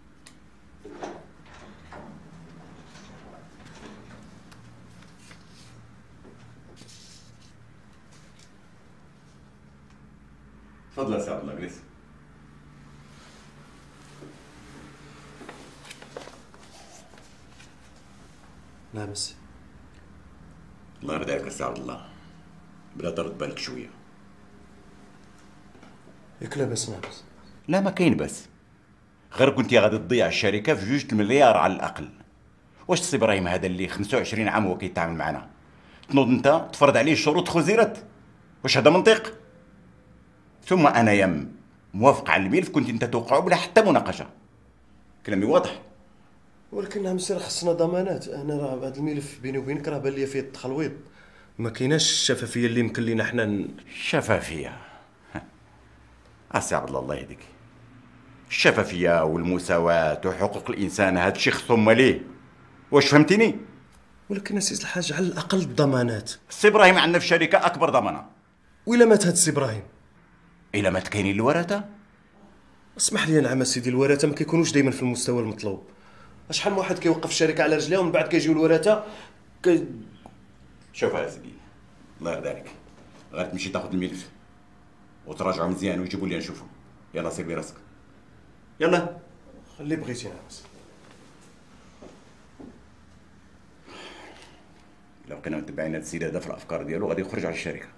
تفضل يا سي عبد الله جلس. نعمس. الله يرضى عليك يا سي عبد الله، بلا ترد بالك شويه. ياك لاباس نعمس؟ لا ما كاين بس، غير كنتي غادي تضيع الشركه في 2 مليار على الاقل. واش السي ابراهيم هذا اللي 25 عام هو كيتعامل معنا تنوض انت تفرض عليه شروط خزيرت؟ واش هذا منطق؟ ثم انا يم موافق على الملف كنت انت توقعه بلا حتى مناقشه. كلامي واضح. ولكن نعم راه خصنا ضمانات. انا راه هذا الملف بيني وبينك راه بان لي فيه التخلويط، ما كايناش الشفافيه اللي يمكن لينا حنا. الشفافيه اسي عبد الله يهديك، الشفافيه والمساواه وحقوق الانسان هذا الشيء خصهم ليه. واش فهمتيني؟ ولكن اسيس الحاج على الاقل الضمانات. السي ابراهيم عندنا في الشركه اكبر ضمانه. وإلا مات هاد السي ابراهيم؟ الا مات كاينين الورثه؟ اسمح لي نعم سيدي، الورثه ما كيكونوش دائما في المستوى المطلوب. شحال من واحد كيوقف الشركه على رجليها ومن بعد كيجيو الورثه شوف يا سيدي الله يرضى عليك، غير تمشي تاخذ الملف وتراجعوا مزيان ويجيبوا لي نشوفهم. يلا سير براسك يلا. خلي بغيتي نعم. لو بقينا متبعين هذا السيد هذا في الافكار ديالو غادي يخرج على الشركه،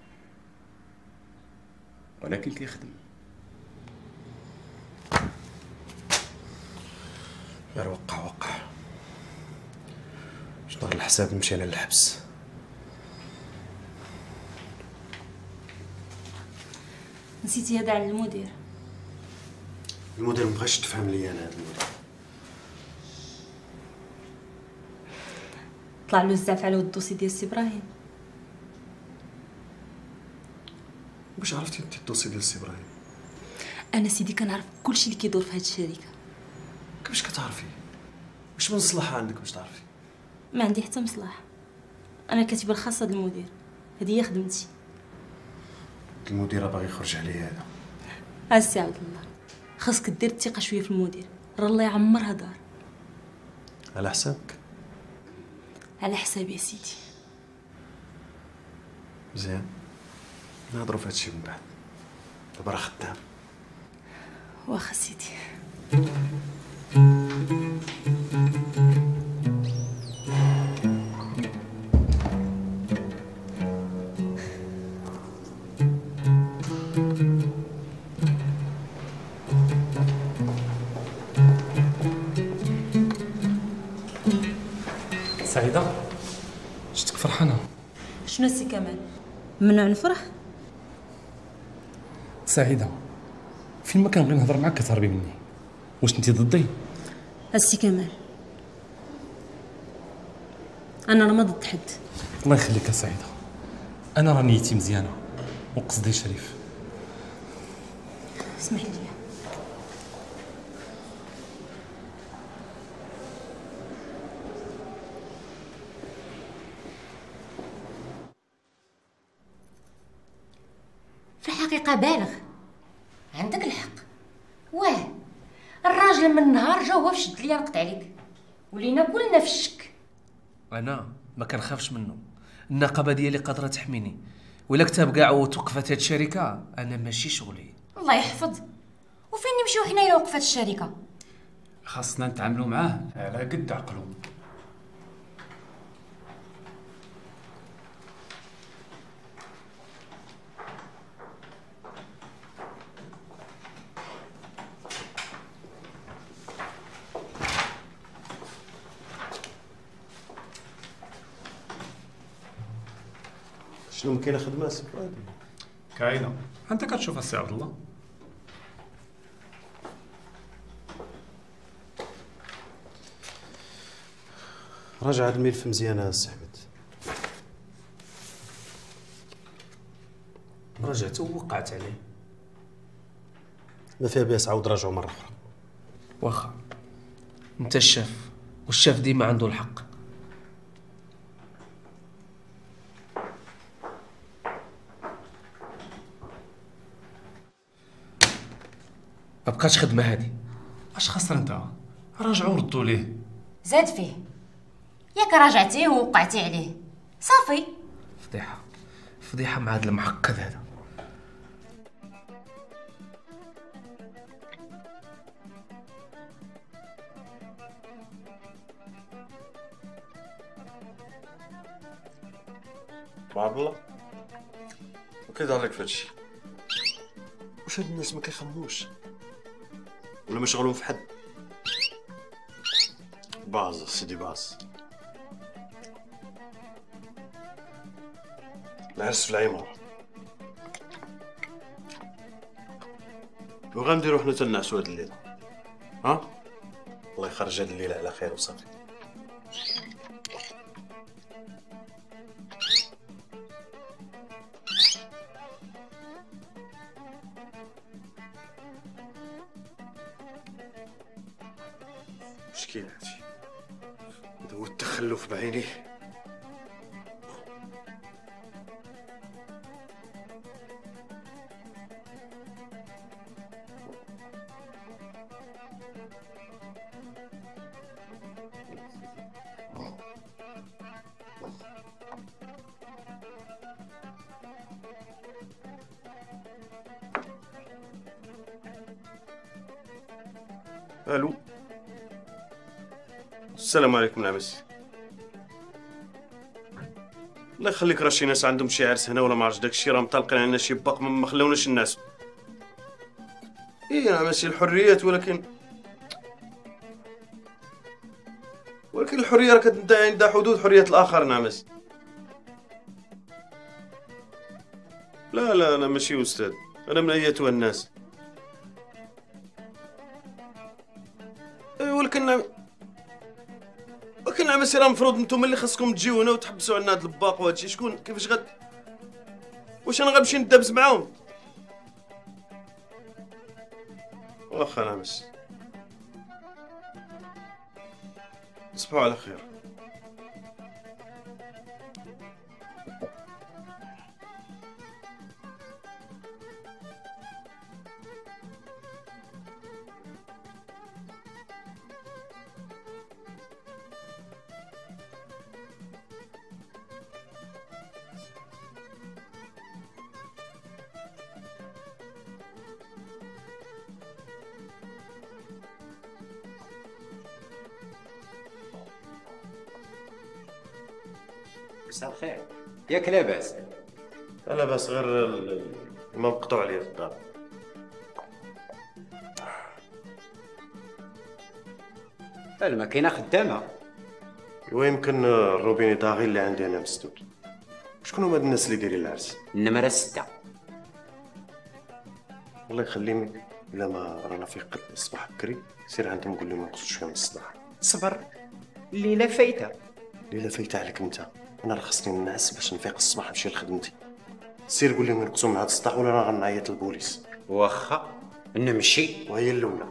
ولكن كيخدم. غير وقع شنو الحساب مشينا للحبس. نسيتي هذا على المدير مبغاش تفهم لي انا هذا المدير. طلع له الزعف على الدوسي ديال السي ابراهيم. واش عرفتي انت الدوسي ديال السي ابراهيم؟ انا سيدي كنعرف كلشي اللي كيدور في هذه الشركه. كيفاش كتعرفي؟ واش من مصلحه عندك باش تعرفي؟ ما عندي حتى مصلحه، انا كاتبه الخاصه ديال المدير، هذه هي خدمتي. المدير باغي يخرج عليا هذا. السي عبد الله خاصك دير الثقه شويه في المدير، راه الله يعمرها دار. على حسابك؟ على حسابي يا سيدي. مزيان نهضروا في هادشي من بعد، دابا راه خدام. واخا سيدي. سعيدة شفتك فرحانة. شنو السي كمال؟ ممنوع نفرح؟ سعيدة فين ما كنبغي نهضر معاك كتهربي مني، واش انت ضدي؟ السي كمال انا راه ما ضد حد. الله يخليك يا سعيدة، انا راه نيتي مزيانة وقصدي شريف. اسمح لي الحقيقه بالغ، عندك الحق. واه الراجل من النهار جا هو في شد ليا نقطع عليك، ولينا كلنا في الشك. انا ما كنخافش منه، النقابه ديالي قادره تحميني، ولا كتاب كاع وتوقفت هاد الشركه انا ماشي شغلي. الله يحفظ. وفين نمشيو حنا الى وقفت الشركه؟ خاصنا نتعاملوا معاه على قد عقلو. شنو كاينه خدمه السي فؤاد؟ كاينه، انت كتشوف السي عبد الله. راجع هاد الملف مزيانه السي احمد. راجعته ووقعت عليه. ما فيها باس عاود راجعو مره اخرى. واخا انت الشاف، والشاف ديما عنده الحق. ما بقاش خدمه هادي. اش خاصر انت؟ راجعوا ردوا ليه. زاد فيه، ياك راجعتيه ووقعتي عليه صافي. فضيحه فضيحه مع هذا المعقد هذا. عبد الله وكيدار لك في هادشي؟ واش هاد الناس ما كيخموش ولا ما شغلهم في حد؟ باز سيدي باز. العرس في العمارة وغنديرو حنا تنعسو هاد الليل. ها الله يخرج هاد الليل على خير وصافي. مشكل هادشي، هذا هو التخلف بعينيه. الو، السلام عليكم نعمس. الله يخليك، راه شي ناس عندهم شي عرس هنا ولا ما عرفتش داكشي، راه مطلقين علينا شي باق ما خلاوناش الناس. ايه نعمس الحريات، ولكن الحريه راه كتنتهي عند حدود حريه الاخر نعمس. لا لا انا ماشي استاذ، انا من ايتها الناس. ولكن نعمس راه المفروض نتوما اللي خاصكم تجيو هنا وتحبسوا عنا هاد الباق وهادشي. شكون كيفاش واش انا غنمشي ندابز معاهم؟ واخا نعمس، تصبحوا على خير. مساء الخير، ياك لاباس؟ لا لاباس، غير ما مقطوع عليا في الدار. الماكينه خدامه. ويمكن الروبيني طاغي اللي عندي انا مسدود. شكون هما هاد الناس اللي دايرين العرس؟ النمره 6. الله يخليك، الا ما رانا في قد الصباح بكري سير عندهم قول لهم ينقصوا شويه من الصداع. صبر، الليله فايته. الليله فايته عليك انت، انا راه خصني ننعس باش نفيق الصباح نمشي لخدمتي. سير قول لهم ينقصوا من هاد الصداع ولا راه غنعيط للبوليس. واخا نمشي. وهي الاولى.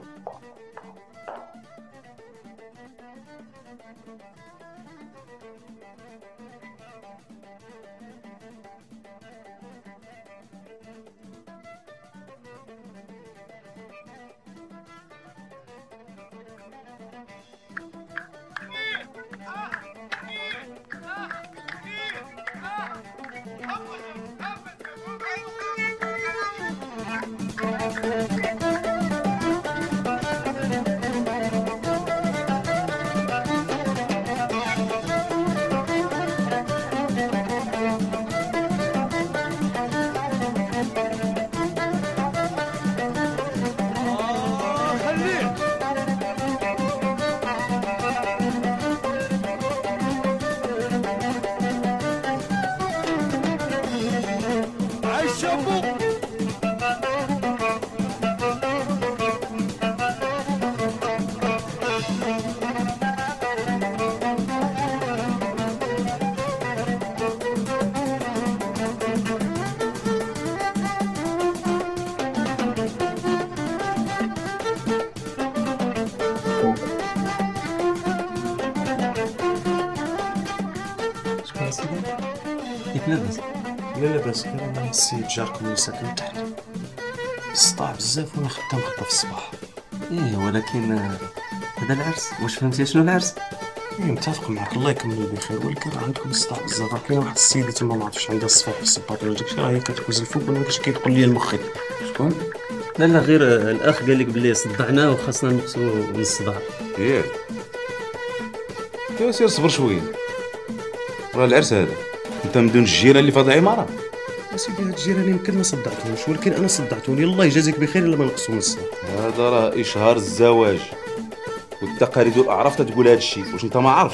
ياك لاباس؟ لا لاباس، غير انا السيد جاركم اللي ساكن تحت صداع بزاف وانا خدام غدا في الصباح. ايه ولكن هذا العرس، واش فهمتي شنو العرس؟ ايه متفق معك، الله يكمل بخير، ولكن راه عندكم الصداع بزاف. راه كاينه واحد السيده تما ما عرفتش عندها الصفاح في السباط ولا داكشي، راه هي كتكوز الفوق وانا داكشي كيدخل ليا المخ. شكون؟ لا غير الاخ قال لك بلي صدعنا وخاصنا نقصوا من الصداع. ياك ايوا سير صبر شويه، راه العرس هذا انت من دون الجيران اللي فاضل العماره. سيدي هاد الجيران يمكن ما صدعتهمش، ولكن انا صدعتوني، الله يجازيك بخير الا ما نقصوا من الصداع. هذا راه اشهار الزواج والتقاليد والاعراف تتقول هذا الشيء، واش انت ما عارفش؟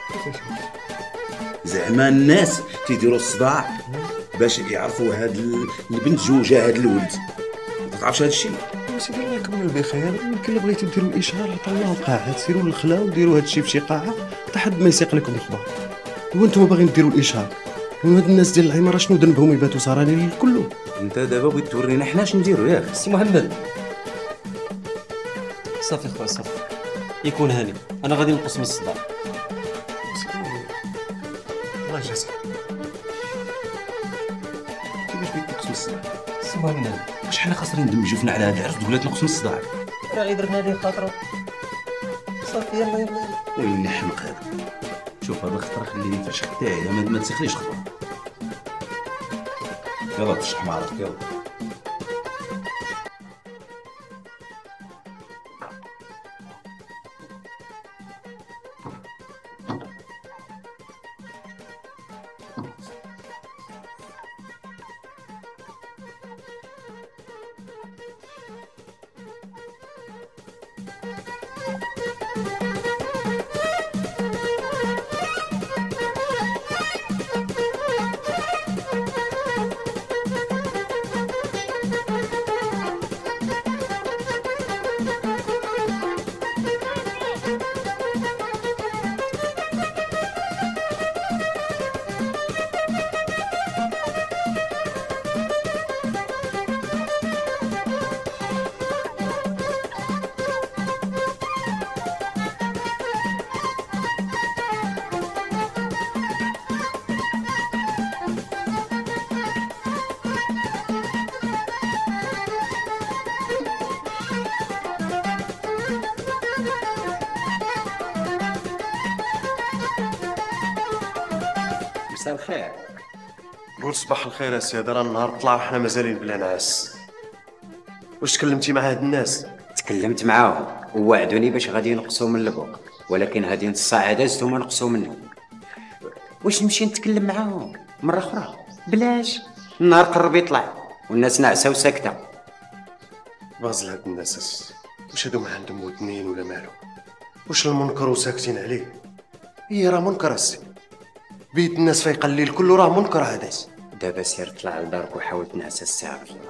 زعما الناس تيديروا الصداع باش يعرفوا هاد البنت زوجها هاد الولد، ما تعرفش هذا الشيء؟ سيدي الله يكمل بخير، يمكن الا بغيتو ديروا الاشهار عطاونا قاعه، سيروا للخلا وديروا هاد الشيء في شي قاعه حتى حد ما يسيق لكم الخبر. وانتم باغيين ديروا الاشهار، وهاد الناس ديال العماره شنو ذنبهم يباتوا سهرانين الليل كله؟ انت دابا بغيت تورينا حنا اش نديروا ياك سي محمد. صافي خويا صافي، يكون هاني، انا غادي نقص من الصداع. الله يجازيك. كيفاش بغيت تقص من الصداع؟ سي محمد واش حنا خاسرين ندمجوا فينا على هذا العرس تقول لي نقص من الصداع؟ راه غير درنا ليه خاطره. صافي يلا يلا. وين الحمق هذا؟ شوف هذا الخطره خليه يفرش تاعي، ما تسخليش خطره. يلا تفش حمارك يلا. مساء الخير. قول صباح الخير السيدة، راه النهار طلع وحنا مازالين بلا ناس. واش تكلمتي مع هاد الناس؟ تكلمت معاهم ووعدوني باش غادي ينقصوا من البوق، ولكن هادي نص ساعة دازت وما نقصوا منه. واش نمشي نتكلم معاهم مرة أخرى؟ بلاش، النهار قرب يطلع والناس ناعسة وساكتة. باغز هاد الناس واش هادو ما عندهم ودنين ولا مالو؟ واش المنكر وساكتين عليه؟ هي راه منكر السي، بيت الناس فايقه الليل كله راه منكر هذا. دابا سير طلع لدارك وحاول تنعس الساعة بالله.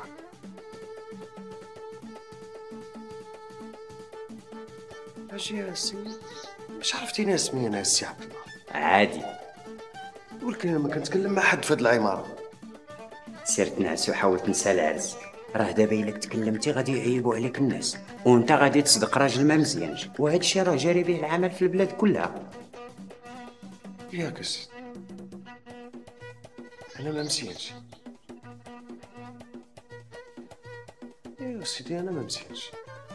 اجي يا سي، باش عرفتيني اسمي انا السي عبد الله؟ عادي، ولكن انا ما كنتكلم مع حد في هاد العماره. سير تنعس وحاول تنسى العرس، راه دابا الا تكلمتي غادي يعيبوا عليك الناس، وانت غادي تصدق راجل ما مزيانش، وهذا الشيء راه جاري به العمل في البلاد كلها. ياك السي، انا ما مزيانش. يا سيدي انا ما مزيانش.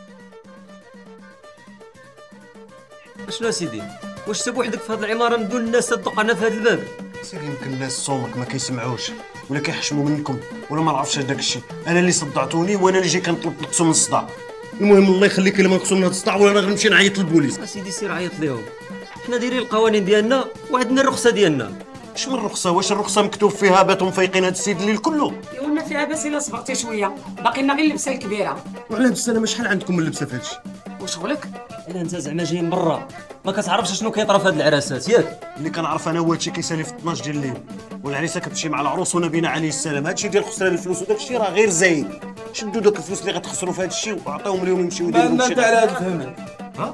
شنو سيدي؟ واش ساب وحدك في هذه العماره من دون الناس تدق علينا في هذا الباب؟ سيدي يمكن الناس صومك ما كيسمعوش ولا كيحشموا منكم ولا ما نعرفش هذاك الشيء، انا اللي صدعتوني وانا اللي جاي كنطلب نقصوا من الصداع. المهم الله يخليك الا ما نقصوا من هذا الصداع ولا انا غنمشي نعيط للبوليس. سيدي سير عيط ليهم، حنا دايرين القوانين ديالنا وعندنا الرخصه ديالنا. اش من رخصه؟ واش الرخصه مكتوب فيها باتوا مفيقين هذا السيد الليل كله؟ قلنا فيها باس الا صبرتي شويه، باقي لنا غير اللبسه الكبيره. وعلى لبسه انا شحال عندكم من لبسه في هذا الشيء؟ وشغلك؟ الا انت زعما جاي من برا ما كتعرفش شنو كيطرا في هاد العراسات ياك؟ اللي كنعرف انا هو هادشي كيسالي في 12 ديال الليل، والعريسه كتمشي مع العروس ونبينا عليه السلام. هادشي ديال خسران الفلوس وداك الشيء راه غير زايد. شدوا دوك الفلوس اللي غتخسروا في هذا الشيء وعطيوهم اليوم يمشيو يديروا. ما انت على هذا فهمنا. ها؟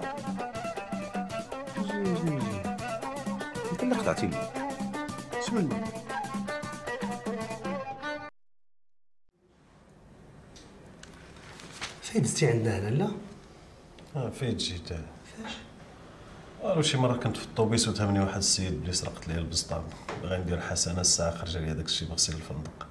انت اللي خدعتيني. شمن؟ فين دزتي عندنا هنا لا؟ فين جيت؟ فاش؟ شي مره كنت في الطوبيس وتهمني واحد السيد بلي سرقت ليه البسطام، باغي ندير حسنه الساعه خرج لي هذاك الشيء بغسيل الفندق.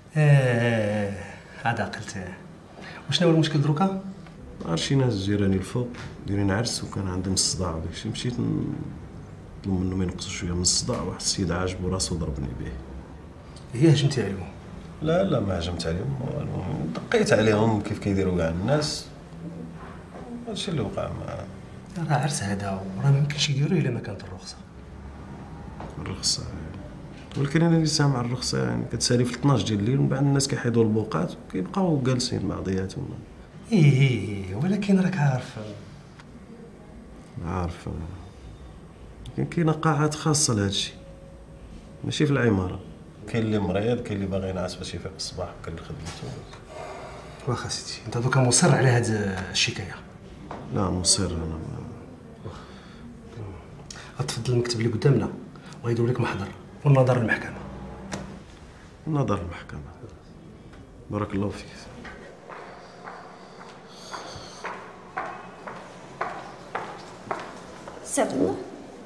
عاد عقلت. وشنو هو المشكل دروكا؟ عرف شي ناس جيراني الفوق دايرين عرس وكان عندهم الصداع وداك الشيء، مشيت نطلب منه ما ينقصوا شويه من الصداع، واحد السيد عاجبو راسو ضربني به. هي هجمتي عليهم؟ لا ما هجمت عليهم، المهم دقيت عليهم كيف كيديروا كاع الناس. هادشي اللي وقع معاه. راه عرس هذا وراه ما يمكنش يديروه الا ما كانت الرخصه. الرخصه ولكن انا اللي سامع الرخصه يعني كتسالي في 12 ديال الليل، ومن بعد الناس كيحيدوا البوقات وكيبقاو جالسين مع بعضياتهم. ولكن راك عارف لكن كاينه قاعات خاصه لهذا الشيء ماشي في العماره. كاين اللي مريض، كاين اللي باغي ينعس باش يفيق الصباح، وكاين اللي خدمته. واخا سيدي انت دوكا مصر على هاد الشكايه؟ لا مصر انا. غتفضل المكتب اللي قدامنا وغيديروا لك محضر والنظر للمحكمه. النظر للمحكمه. بارك الله فيك. سي عبد الله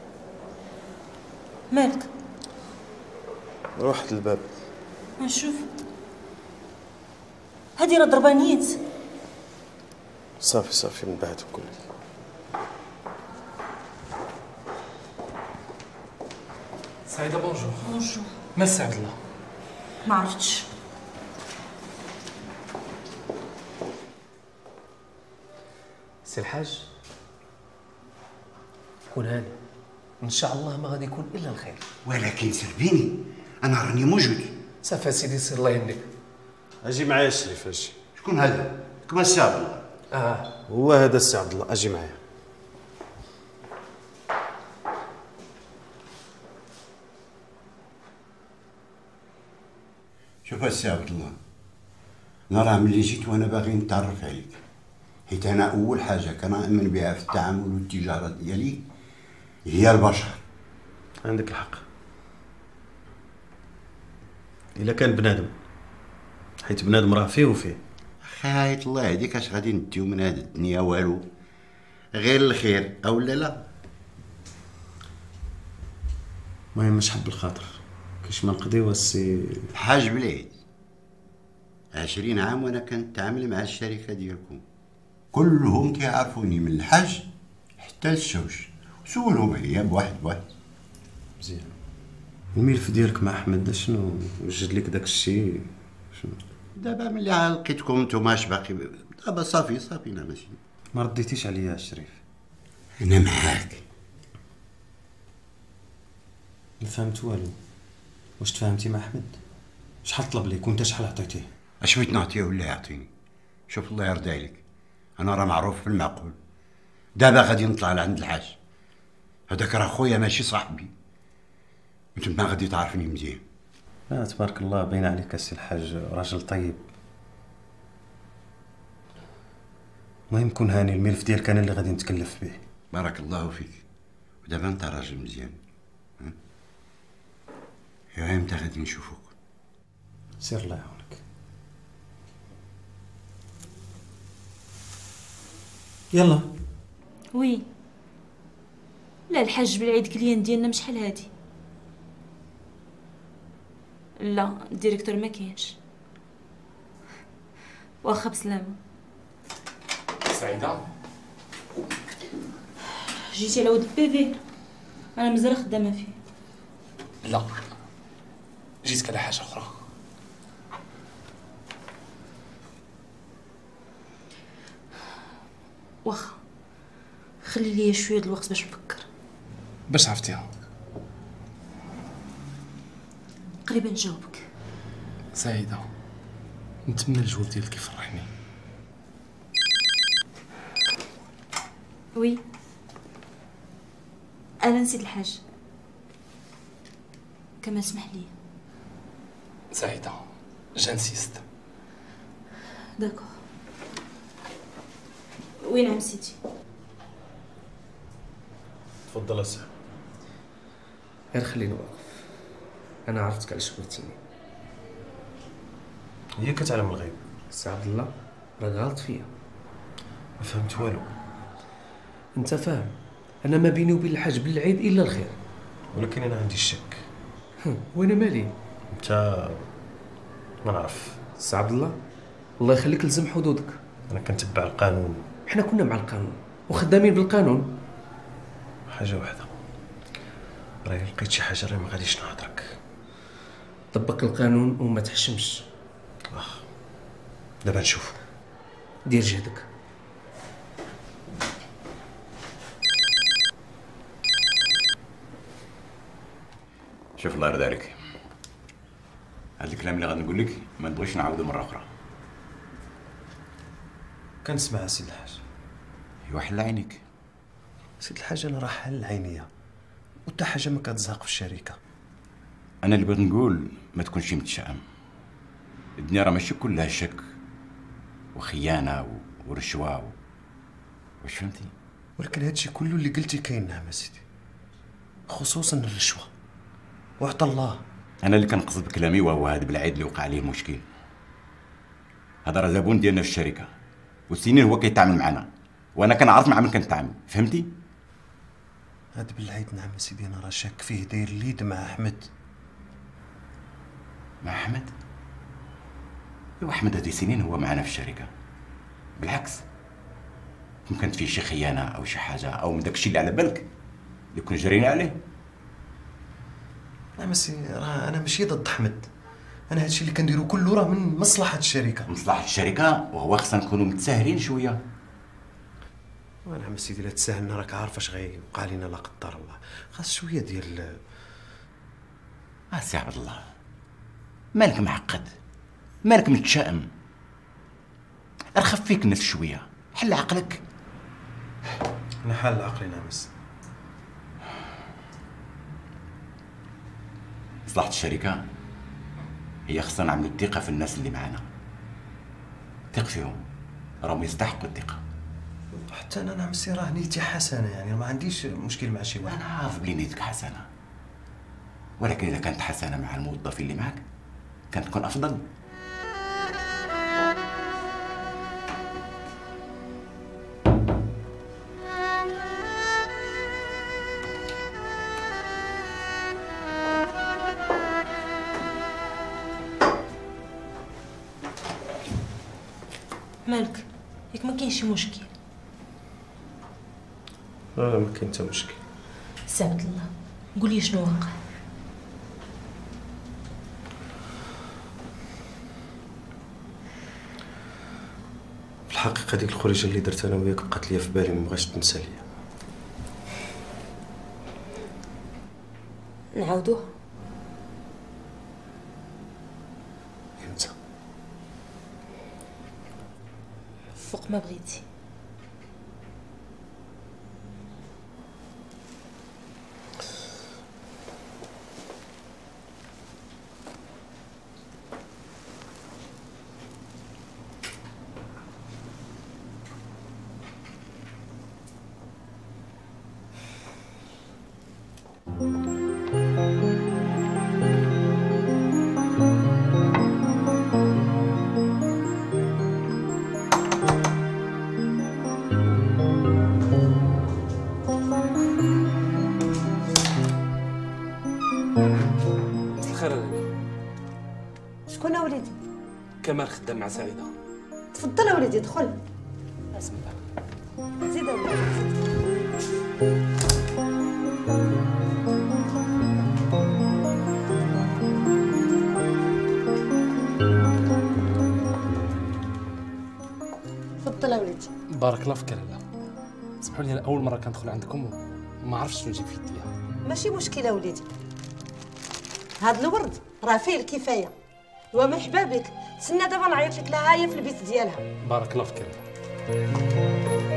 مالك؟ روحت الباب. نشوف هادي راه ضربانيات. صافي من بعد كل. سعيدة بونجور. بونجور. مسي عبد الله. ما عرفتش. سي الحاج كون هاني، ان شاء الله ما غادي يكون الا الخير. ولكن سربيني انا راني موجود. صافي سيدي سير الله يهنيك. اجي معايا الشريف اجي. شكون هذا؟ كما السي عبد الله. هو هذا السي عبد الله، اجي معايا. شوف السي عبد الله، انا راه ملي جيت وانا باغي نتعرف عليك، حيت انا اول حاجه كنؤمن بها في التعامل والتجاره ديالي هي البشر. عندك الحق. الا كان بنادم، حيت بنادم راه فيه وفيه. خايت الله يهديك، اش غادي نديو من هاد الدنيا؟ والو، غير الخير او لا. المهم مش حب الخاطر كيش ما نقضيو السي الحاج بليد. 20 عام وانا كنتعامل مع الشركه ديالكم، كلهم كيعرفوني من الحاج حتى للشوش، سولهم عليا بواحد بواحد. مزيان. الملف ديالك مع احمد شنو وجد لك داك الشيء؟ شنو دابا ملي لقيتكم نتوما اش باقي، دابا صافي انا ماشي. ما رديتيش عليا الشريف. انا معاك. ما فهمت والو. واش تفاهمتي مع احمد؟ شحال طلب ليك وانت شحال عطيتيه؟ اش بغيت نعطيه ولا يعطيني؟ شوف الله يرضي عليك، انا راه معروف بالمعقول. دابا غادي نطلع لعند الحاج، هذاك راه خويا ماشي صاحبي، وانت ما غادي تعرفني مزيان. لا تبارك الله باين عليك السي الحاج راجل طيب. المهم كون هاني، الملف ديالك انا اللي غادي نتكلف به. بارك الله فيك. ودابا انت راجل مزيان، يا امتى غادي نشوفوك؟ سير الله يعاونك. يلا. وي لا الحاج بالعيد كليان ديالنا مش شحال هادي. لا الديريكتور ما كاينش. واخا بسلامه. سعيدة جيتي على ود البيبي، انا مازال خدامه فيه. لا جيتك على حاجة أخرى. واخا خلي لي شويه د الوقت باش نفكر. باش عرفتيها؟ قريبا نجاوبك. سعيدة نتمنى الجواب ديالك يفرحني. وي انا نسيت الحاج، كما اسمح لي. سعيدة جانسيست. داكوغ. وين عم سيدي؟ تفضل اسا. غير خليني واقف، انا عرفتك علاش بغيتيني. هي كتعلم الغيب. سي عبد الله راه غلط فيا. ما فهمت والو. انت فاهم، انا ما بيني وبين الحاج بالعيد الا الخير. ولكن انا عندي الشك. وانا مالي؟ انت ما نعرف. سي عبد الله الله يخليك لزم حدودك. انا كنتبع القانون. حنا كنا مع القانون وخدامين بالقانون. حاجه واحده، راه لقيت شي حاجه راه ما غاديش نهضرك. طبق القانون وما تحشمش. دابا نشوف. دير جهدك. شوف الله يرضى عليك، هذا الكلام اللي غادي نقول لك ما نبغيش نعاودو مره اخرى. كنسمع سيد الحاج. ايوا حل عينيك. سيد الحاج انا راه حل عينيا وتا حاجه ما كتزهق في الشركه. انا اللي بغيت نقول ما تكونش متشائم. الدنيا راه ماشي كلها شك وخيانه ورشوه واش فهمتي؟ ولكن هادشي كله اللي قلتي كاين نعم سيدي، خصوصا الرشوه وعطى الله. انا اللي كنقصد بكلامي وهو هذا بالعيد اللي وقع عليه المشكل. هذا راه زبون ديالنا في الشركه وسنين هو كيتعامل معنا وانا كنعرف مع من كنتعامل، فهمتي؟ هاد بالعيد نعم سيدي انا راه شاك فيه داير ليد مع احمد. مع احمد؟ ايوا احمد هذه سنين هو معنا في الشركه، بالعكس ممكن كانت فيه شي خيانه او شي حاجه او من داكشي اللي على بالك اللي كنا جرينا عليه. نعم سي راه انا ماشي ضد احمد، انا هادشي اللي كنديرو كله راه من مصلحه الشركه. مصلحه الشركه وهو خصنا نكونوا متساهلين شويه. نعم سيدي لا تساهلنا، راك عارف اش غيوقع لينا لا قدر الله. خاص شويه ديال سي عبد الله مالك معقد، مالك متشائم، ارخف فيك النفس شويه، حل عقلك. انا حال عقلي نامس. مصلحة الشركة هي خصنا نعملوا الثقة في الناس اللي معنا. ثق فيهم، راهم يستحقوا الثقة. حتى انا نعم سي راه نيتي حسنة، يعني ما عنديش مشكل مع شي واحد. انا عارف بلي نيتك حسنة، ولكن اذا كانت حسنة مع الموظفين اللي معك كانت تكون افضل. مالك؟ ياك ما كاينش شي مشكل؟ لا ما كاين حتى مشكل. سي عبد الله قول لي شنو واقع. في الحقيقه ديك الخريجه اللي درت انا وياك بقات ليا في بالي، ما بغاش تنسى ليا. نعاودوها امتى؟ فوق ما بغيتي. شكون وليدي؟ كمال خدام مع سعيده. تفضل وليدي دخل. بسم الله. زيد وليدي. تفضل وليدي. بارك الله فيك لاله. سمحوا لي انا اول مره كندخل عندكم وما عرفتش شنو نجيب في يديا. ماشي مشكله وليدي، هاد الورد راه فيه الكفايه. ومرحبا بك، تسنى دابا نعيط لك لها هي في البيت ديالها. بارك الله فيك لاله.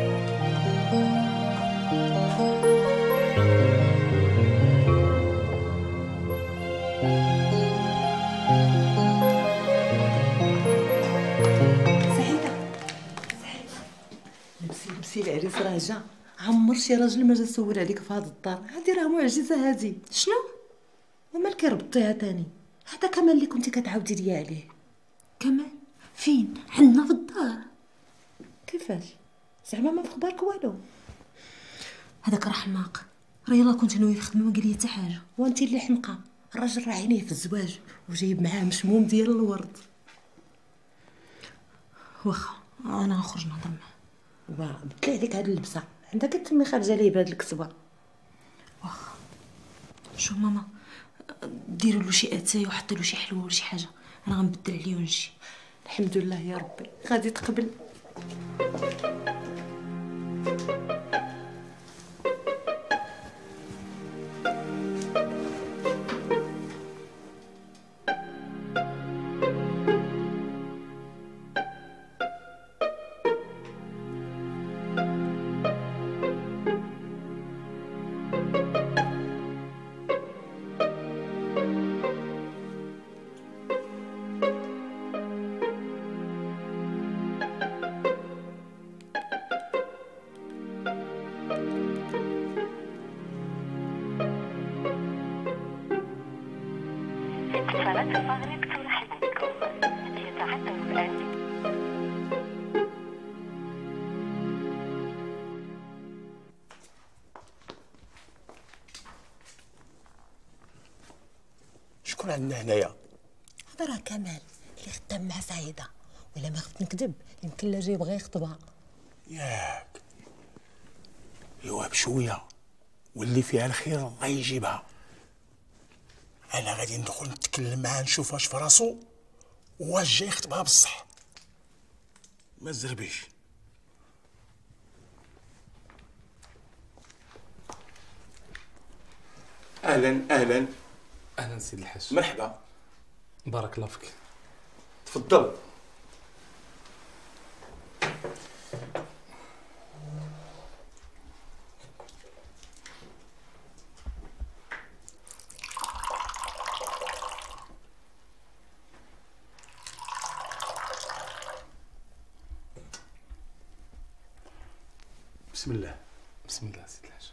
لبسي العريس راه جا، عمر شي راجل ما جا سول عليك في هاد الدار. هادي راه معجزه هادي. شنو؟ ومالك ربطيها تاني؟ هذا كمال اللي كنتي كتعاودي ليا عليه. كمال فين؟ عندنا في الدار. كيفاش؟ زعما ما في خبارك والو؟ هذاك راه حماق، راه يلا كنت ناوي نخدم ما قال لي حتى حاجه، وانت اللي حمقى. الراجل راه عينيه في الزواج وجايب معاه مشموم ديال الورد. واخا انا نخرج نهضر معاه. بدلي عليك هاد اللبسه، عندك تمي خارجه ليه بهاد الكتبه. واخا شوف ماما، ديروا له شي اتاي وحطوا له شي حلوه ولا شي حاجه، انا غنبدل عليه ونجي. الحمد لله يا ربي غادي تقبل. اتصالات فضلك تلاحظكم يتعثر الآن. شكون عندنا هنايا؟ هذا راه كمال اللي خدام مع سعيده، ولا ما خفت نكذب يمكن لا جاي بغا يخطبها. ياك ايوا بشويه واللي فيها الخير الله يجيبها. انا غادي ندخل نتكلم معاه نشوف واش في راسو واش جاي يخطبها بصح. ما تزربيش. اهلا اهلا اهلا سيدي الحاج. مرحبا. بارك الله فيك. تفضل. بسم الله. بسم الله سيدي الحاج.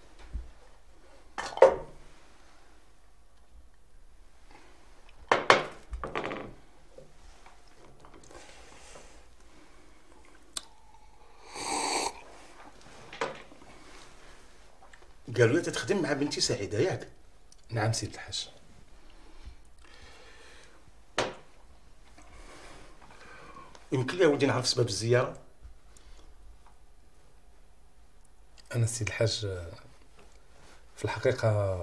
قالوا لي تخدم مع بنتي سعيده ياك؟ نعم سيدي الحاج. يمكن لي ولدي نعرف سبب الزياره؟ انا سيدي الحاج في الحقيقه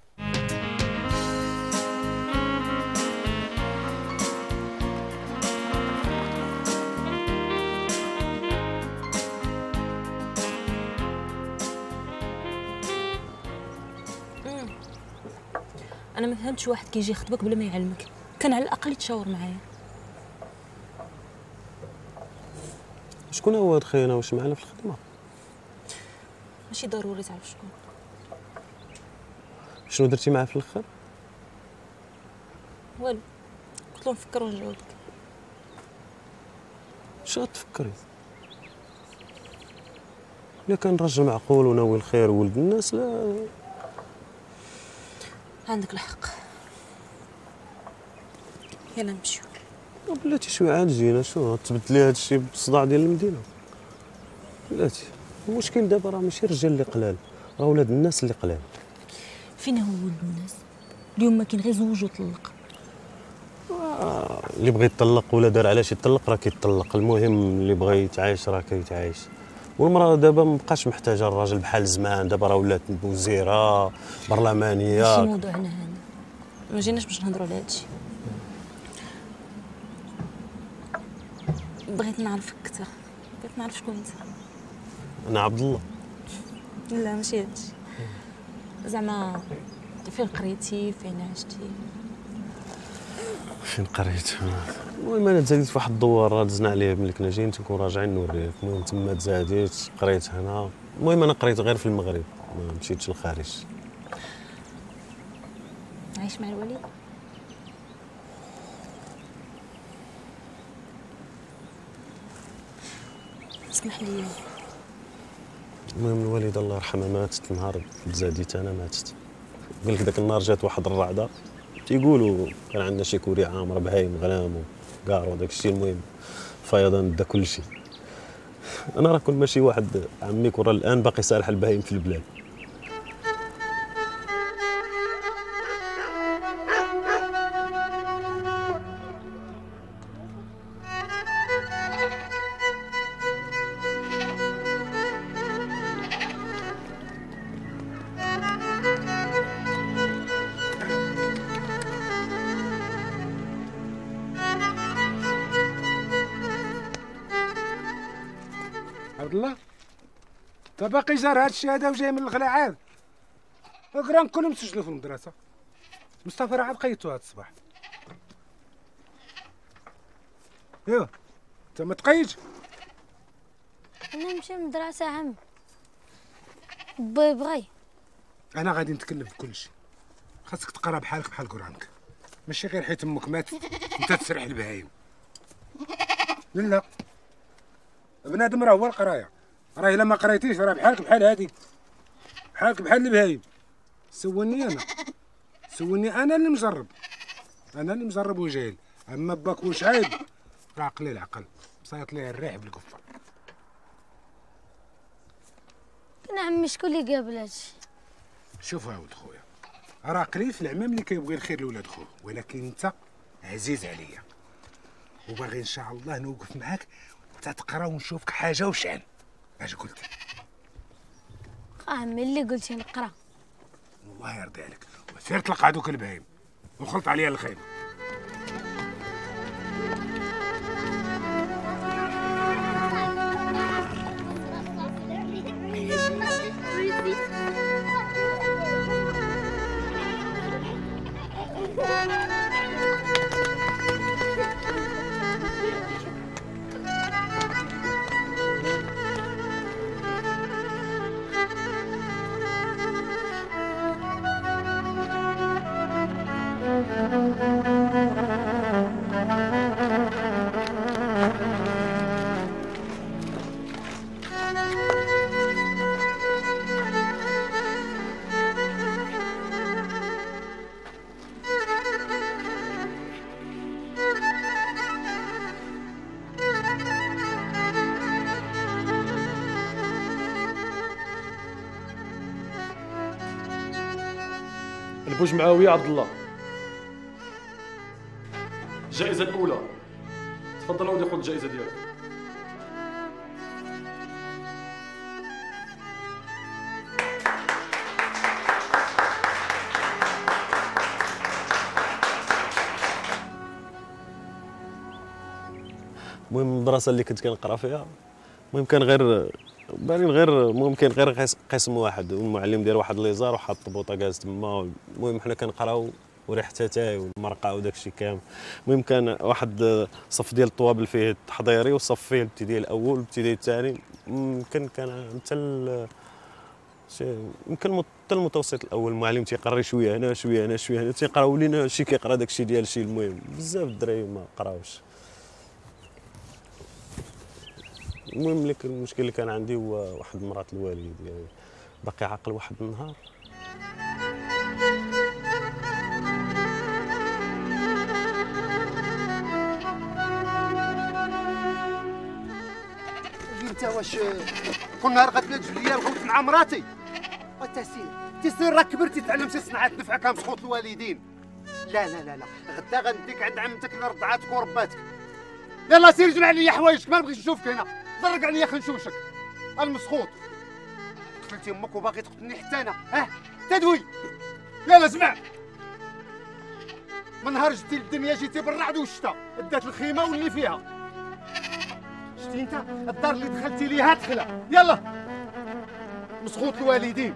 انا ما فهمتش واحد كيجي يخطبك بلا ما يعلمك، كان على الاقل يتشاور معايا. شكون هو هاد خينا واش معنا في الخدمه؟ ماشي ضروري تعرف شكون. شنو درتي معاه في الاخر؟ والو، قلت له نفكر ونجاوبك. اش غتفكري؟ الا كان راجل معقول وناوي الخير وولد الناس لا. عندك الحق. يلا نمشيو. بلاتي شويه عاد جينا شو تبدلي هذا الشيء بالصداع ديال المدينه. بلاتي المشكل دابا راه ماشي الرجال اللي قلال، راه ولاد الناس اللي قلال. فين هو ولد الناس؟ اليوم ما كاين غير زوج وطلق. اللي بغى يطلق ولا دار علاش يطلق راه كيطلق، المهم اللي بغى يتعايش راه كيتعايش. والمراه دابا مابقاش محتاجه الراجل بحال زمان، دابا راه ولات وزيره برلمانيه. ماشي موضوعنا هذا، ما جيناش باش نهضروا على هادشي. بغيت نعرفك اكثر، بغيت نعرف شكون انت. انا عبد الله. لا ماشي هادشي، زعما فين قريتي فين عشتي؟ فين قريت؟ المهم انا تزاديت في واحد الدوار دزنا عليه ملي كنا جايين تنكون راجعين نوريك. المهم تما تزاديت قريت هنا. المهم انا قريت غير في المغرب ما مشيتش للخارج. عايش مع الوالد؟ اسمح لي. المهم الوالده الله يرحمها ماتت نهار تزاديت انا ماتت. قال لك ذاك النهار جات واحد الرعده تيقولوا كان عندنا شي كوري عامره بهايم غنام وكار وداك الشيء. المهم فيضان دا كل شيء. انا راه كون ماشي واحد عميك وراه الان باقي سارح البهايم في البلاد. عبد الله انت باقي جار هاد الشهاده وجاي من الغلاعات. القران كلهم سجلوا في المدرسه. مصطفى راه بقيتو هاد الصباح. ايوا انت ما تقيدش. انا نمشي للمدرسه عم بغي. انا غادي نتكلم في كل شيء. خاصك تقرا بحالك بحال قرانك، ماشي غير حيت امك ماتت انت تسرح البهايم. لا بنادم راه هو القرايه، راه الا ما قريتيش راه بحالك بحال هادي، بحالك بحال البهايم. سولني انا اللي مجرب وجاهل. اما باك واش عايب راه قليل العقل، صايط ليه الريح بالقفه. كنا عمي شكون اللي قابل هادشي؟ شوف ولد خويا، راه قليل في العمام اللي كيبغي الخير لولاد خوه، ولكن انت عزيز عليا وباغي ان شاء الله نوقف معاك حتى تقرا ونشوفك حاجه وشان. اش قلت؟ عمي اللي قلتي نقرا. الله يرضي عليك، وسير تلقى دوك البهايم وخلط عليا الخيمه. البوج معاوية عبد الله. الجائزة الأولى. تفضل ودي خذ الجائزة ديالك. المهم المدرسة اللي كنت كنقرا فيها، المهم كان غير ممكن غير قسم واحد، والمعلم ديال واحد ليزار وحاط طبوطه جالس تما. المهم حنا كنقراو وريحه تاتاي والمرقه وداك الشيء كامل. المهم كان واحد صف ديال الطوابل فيه التحضيري وصف فيه الابتدائي الاول والابتدائي الثاني. يمكن كان حتى يمكن حتى المتوسط الاول. المعلم تيقري شويه هنا شويه هنا شويه هنا، تيقراو لينا شي كيقرا داك الشيء ديال شي. المهم بزاف الدراري ما قراوش. المهم لك المشكل اللي كان عندي هو واحد مرات الوالد يعني باقي عاقل واحد النهار. انت واش كل نهار غتلا تجليا الغوت مع مراتي؟ تسير راك كبرتي تعلمتي صناعه نفعك مسخوط الوالدين. لا لا لا لا، غدا غنديك عند عمتك اللي رضعاتك ورباتك. يلا سير جمع لي حوايجك، ما نبغيش نشوفك هنا. ضرق عليا خنشوشك المسخوط. قتلتي امك وباغي تقتلني حتى انا. تدوي يلا اسمع، من نهار جيتي للدنيا جيتي بالرعد والشتا، دات الخيمه واللي فيها. شتي انت الدار اللي دخلتي ليها دخلها. يلا مسخوط الوالدين.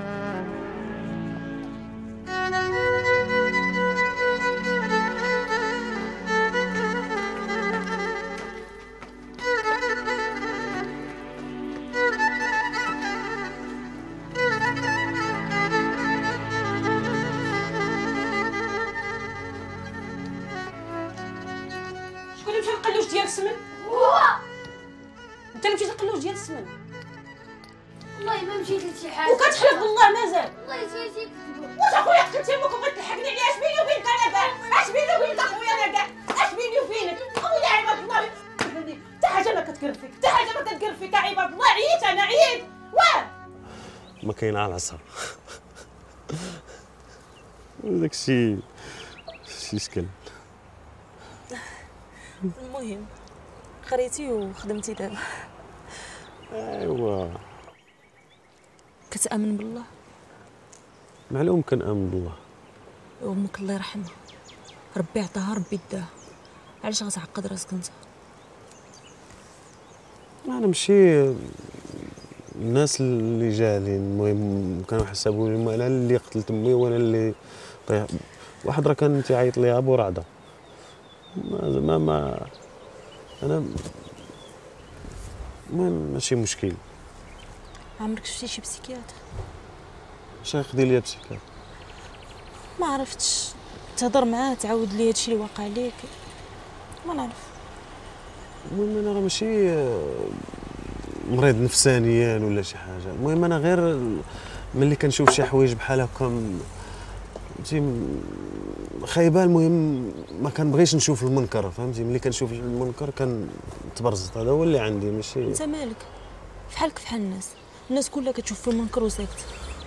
انت اللي مشيت لقلوش ديال السمن. والله ما مشيت لشي حاجه. وكتحلف بالله مازال. والله جيتي كذبوا. واش اخويا قتلتي امك وبغيت تلحقني عليها؟ اش بيني وبينك انا كاع؟ اش بيني وبينك اخويا انا كاع؟ اش بيني وبينك؟ اخويا عباد الله حتى حاجه ما كتقرب فيك، حتى حاجه ما كتقرب فيك. كاينه على العصا. داكشي شي شكل. المهم قريتي وخدمتي دابا. ايوا كتامن بالله؟ معلوم كنامن بالله. وامك الله يرحمها ربي عطاها ربي داها، علاش غتعقد راسك انت؟ انا ماشي الناس اللي جالين، المهم كانوا حسبوا لي انا اللي قتلت امي وانا اللي واحد راه كان تيعيط ليها برعده. ما انا ماشي مشكل. عمرك شفتي شي بسيكياتر؟ اش غيقضي ليا بسيكياتر؟ ما عرفتش تهضر معاه تعاود ليه هادشي اللي واقع ليك، ما نعرف. المهم انا راه ماشي مريض نفسانيا ولا شي حاجه، المهم انا غير ملي كنشوف شي حوايج بحال هكا فهمتي خايبه، المهم ما كنبغيش نشوف المنكر، فهمتي ملي كنشوف المنكر كنتبرزط، هذا هو اللي عندي. ماشي انت مالك فحالك فحال الناس كلها كتشوف في المنكر وساكت.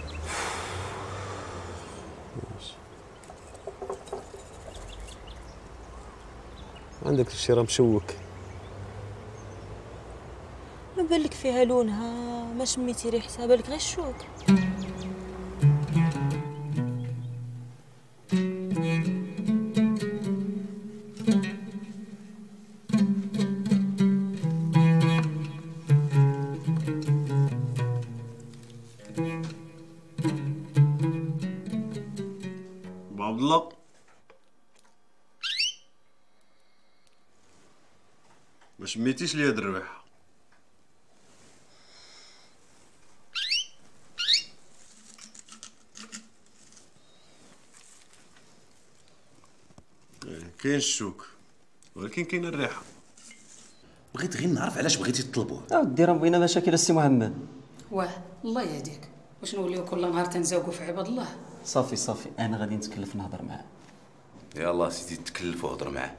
عندك الشي راه مشوك. ما بالك فيها لونها، ما شميتي ريحتها، بالك غير الشوك. عبد الله ما شميتيش ليا هاد الريحه؟ كاين الشوك ولكن كاين الريحه. بغيت غير نعرف علاش بغيتي تطلبوه. ودي راه بغينا مشاكل السي محمد. واه الله يهديك، واش نوليو كل نهار تنزاوقوا في عباد الله؟ صافي انا غادي نتكلف نهضر معاه. يلاه سيدي تكلف وهضر معاه.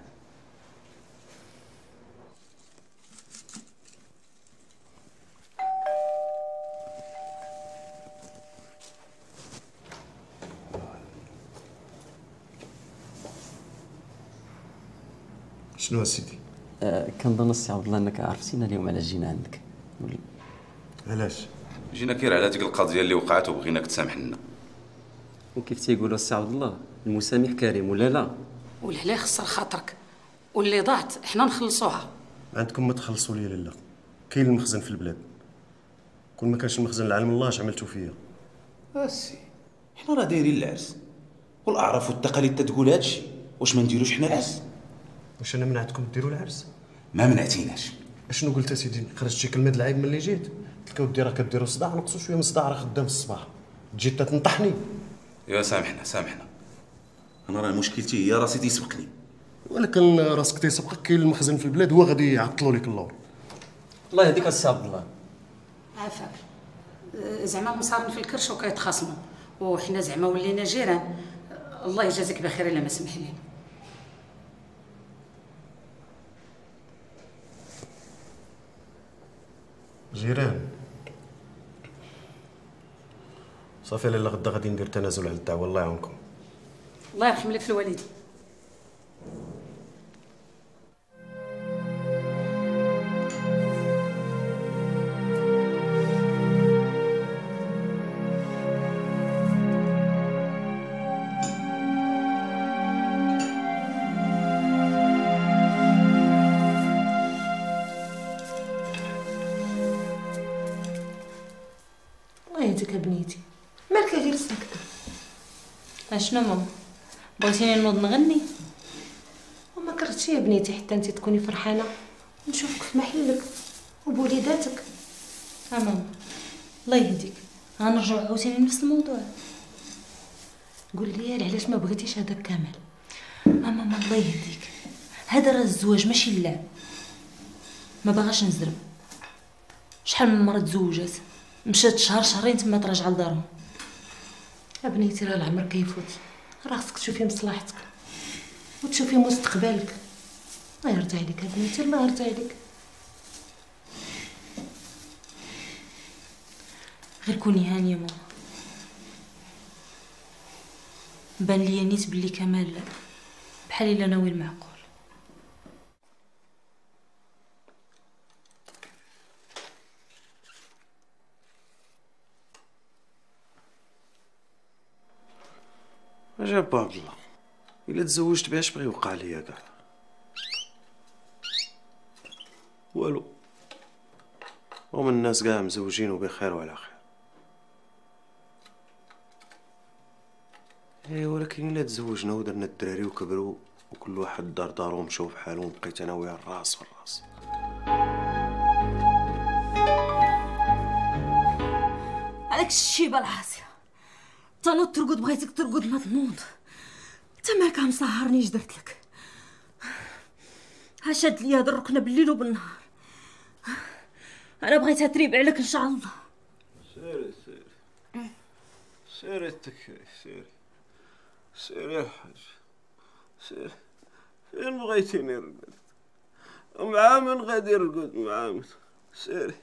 شنو سيدي؟ كنظن السي عبد الله انك عرفتينا اليوم علاش جينا عندك. علاش؟ جينا كير على ديك القضيه اللي وقعت وبغيناك تسامح لنا. وكيف تيقولوا السي عبد الله المسامح كريم ولا لا؟ والهلا خسر خاطرك، واللي ضاعت حنا نخلصوها. عندكم ما تخلصوا لي لا، كاين المخزن في البلاد، كون ما كانش المخزن لعلم الله اش عملتوا فيا. اسي حنا راه دايرين العرس والاعراف والتقاليد تتقول هادشي، واش ما نديروش حنا العرس؟ واش انا منعتكم ديروا العرس؟ ما منعتيناش. اشنو قلت اسيدي؟ خرجت شي كلمه العيب ملي جيت، قلت لك اودي راه كديروا صداع، نقصوا شويه من الصداع، راه خدام في الصباح، تجي تنطحني. يا سامحنا انا راه مشكلتي هي راسي تيسبقني. ولكن راسك تيسبقك، كاين المخزن في البلاد هو غادي يعطلوا لك اللور. الله يهديك السي عبد الله. عافاك زعما مصارين في الكرش وكيتخاصموا، وحنا زعما ولينا جيران. الله يجازيك بخير الا ما سمح لينا. جيران صافي، لاله غدا غادي ندير تنازل على الدعوه، الله يعاونكم. الله يرحم لك في الوالدين. الله يهديك بنيتي، مالك غير ساكته؟ اشنو ماما؟ بغيتيني نوض نغني؟ وما كرهتش يا بنيتي حتى انت تكوني فرحانه نشوفك في محلك وبوليداتك. ماما الله يهديك، غنرجعوا عاوتاني لنفس الموضوع. قول لي علاش ما بغيتيش هذاك كامل؟ ماما الله يهديك، هذا راه الزواج ماشي اللعب. ما باغاش نزرب، شحال من مره تزوجات مشات شهر شهرين تما تراجع لدارهم. بنيتي راه العمر كيفوت، راه خصك تشوفي مصلحتك وتشوفي مستقبلك. الله يرضي عليك بنيتي، الله يرضي عليك. غير كوني هانيه ماما، بان لي نيت بلي كمال بحال الا ناوي المعقول. عجب عبد الله، الا تزوجت بها اش بغى يوقع ليا كاع؟ والو، هما الناس كاع مزوجين وبخير وعلى خير. ولكن الا تزوجنا ودرنا الدراري وكبروا وكل واحد دار دارو ومشاو بحالهم وبقيت انا وياه الراس في الراس. عليك الشيبه العاصيه تنوض ترقد، بغيتك ترقد ما تنوض. انت مالك مسهرني اش درت لك؟ ها شاد ليا هاد الركنه بالليل وبالنهار. انا بغيتها تريب عليك ان شاء الله. سيري سيري سيري التكري، سيري الحاج، سيري. فين بغيتيني نرقد؟ مع من غادي نرقد مع من؟ سيري.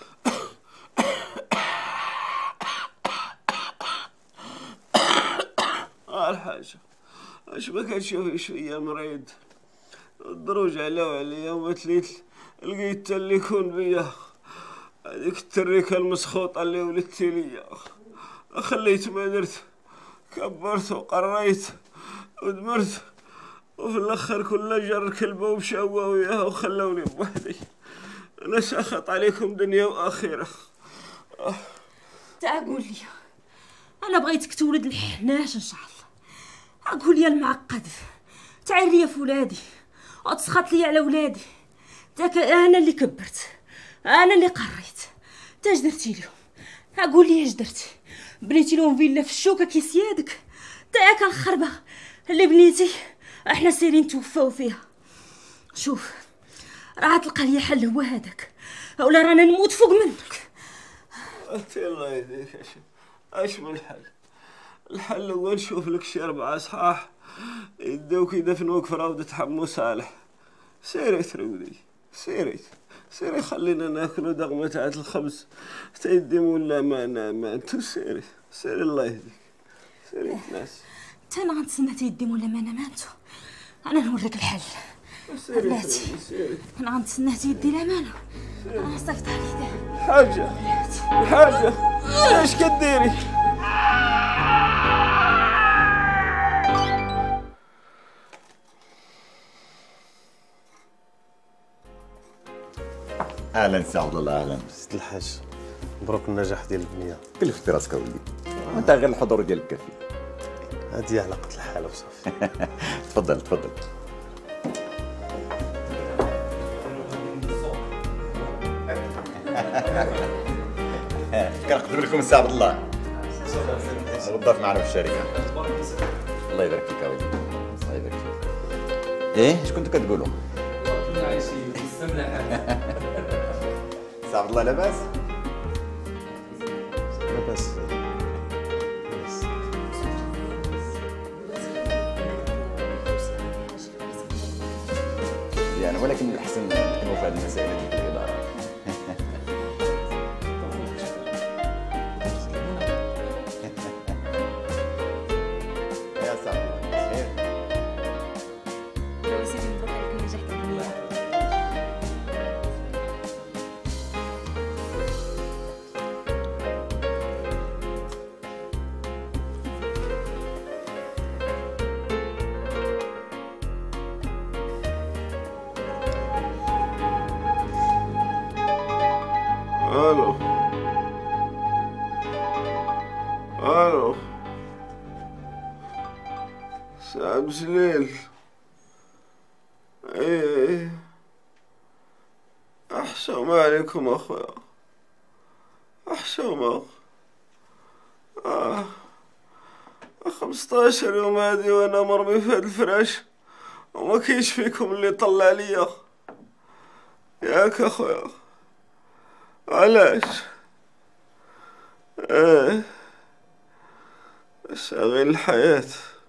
الحاجة اش ما كتشوفيش فيا مريض؟ الدروج علاو عليا وما تليت لقيت اللي يكون بيا. هذيك التريكه المسخوطه اللي ولدتي ليا خليت ما درت، كبرت وقريت ودمرت، وفي الاخر كل جر كلبه ومشاوه وياها وخلوني بوحدي. انا ساخط عليكم دنيا واخره. تا قول لي، انا بغيتك تولد الحناش ان شاء الله. قول لي المعقد، تعال ليا في ولادي وتسخط لي على ولادي. انا اللي كبرت، انا اللي قريت. تا اش درتي لهم؟ قول لي اش درتي؟ بنيتي لهم فيلا في الشوكه كي سيادك؟ تا ياك الخربه اللي بنيتي احنا سيرين توفاو فيها. شوف راه تلقى لي حل، هو هذاك ولا رانا نموت فوق منك. الله يهديك. اش من الحل؟ الحل هو نشوف لك شي 4 صحاح يدوك يدفنوك في روضة حمو صالح. سيري ترودي، سيري خلينا ناكلو دغمة تاع الخبز تيدي ولا ما انتو. سيري الله يهديك، سيري الناس. تا انا غنتسنى تيديم ولا ما انتو. انا نوريك الحل بلاتي. انا غنتسنى تيدي الامانه. انا صيفط عليه الحاجه اش كديري؟ اهلا سي عبد الله. اهلا سيد الحاج، مبروك النجاح ديال البنيه. كلفتي راسك اوليدي، انت غير الحضور ديالك كافي. هادي علاقه الحاله وصافي. تفضل. كنقدم لكم السي عبد الله، غضاف معنا في الشركه. الله يبارك فيك اوليدي، الله يبارك فيك. اش كنتو كتقولوا؟ كنا عايشين مستملح. سي عبد الله لاباس؟ لاباس. يعني ولكن من الأحسن نكونوا في هذه المسائل هذه في الإدارة. يا سلام. لو سيدي مبروك عليك النجاح ديال البنيه. الو سعد بجليل. ايه احشم عليكم اخويا، احشم. 15 يوم هادي وانا مرمي في هاد الفراش وما كاينش فيكم اللي طلع ليا. ياك اخويا علاش؟ مشاغل الحياة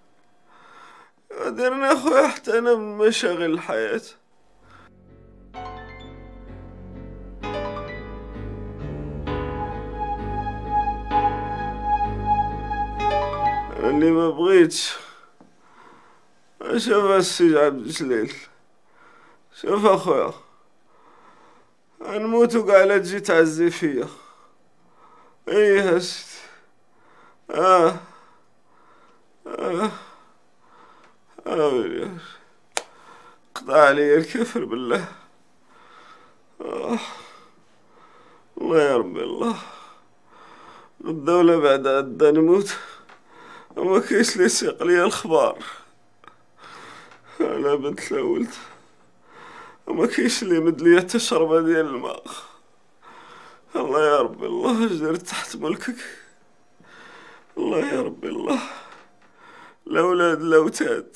ديرنا اخويا حتى انا من مشاغل الحياة. انا اللي ما بغيتش. شوف السي عبد الجليل، شوف اخويا، نموت وكاع لا تجي تعزي فيا. ايه هشت ويلي قطع عليا الكفر بالله. الله يا ربي الله، الدولة بعد عدا نموت وما كاينش لي يسيق ليا الخبار. انا بنت لا ولد وما كاينش اللي يمد ليا حتى شربة ديال الماء. الله يا ربي الله، اش درت تحت ملكك؟ الله يا ربي الله، لا ولاد لا وتاد.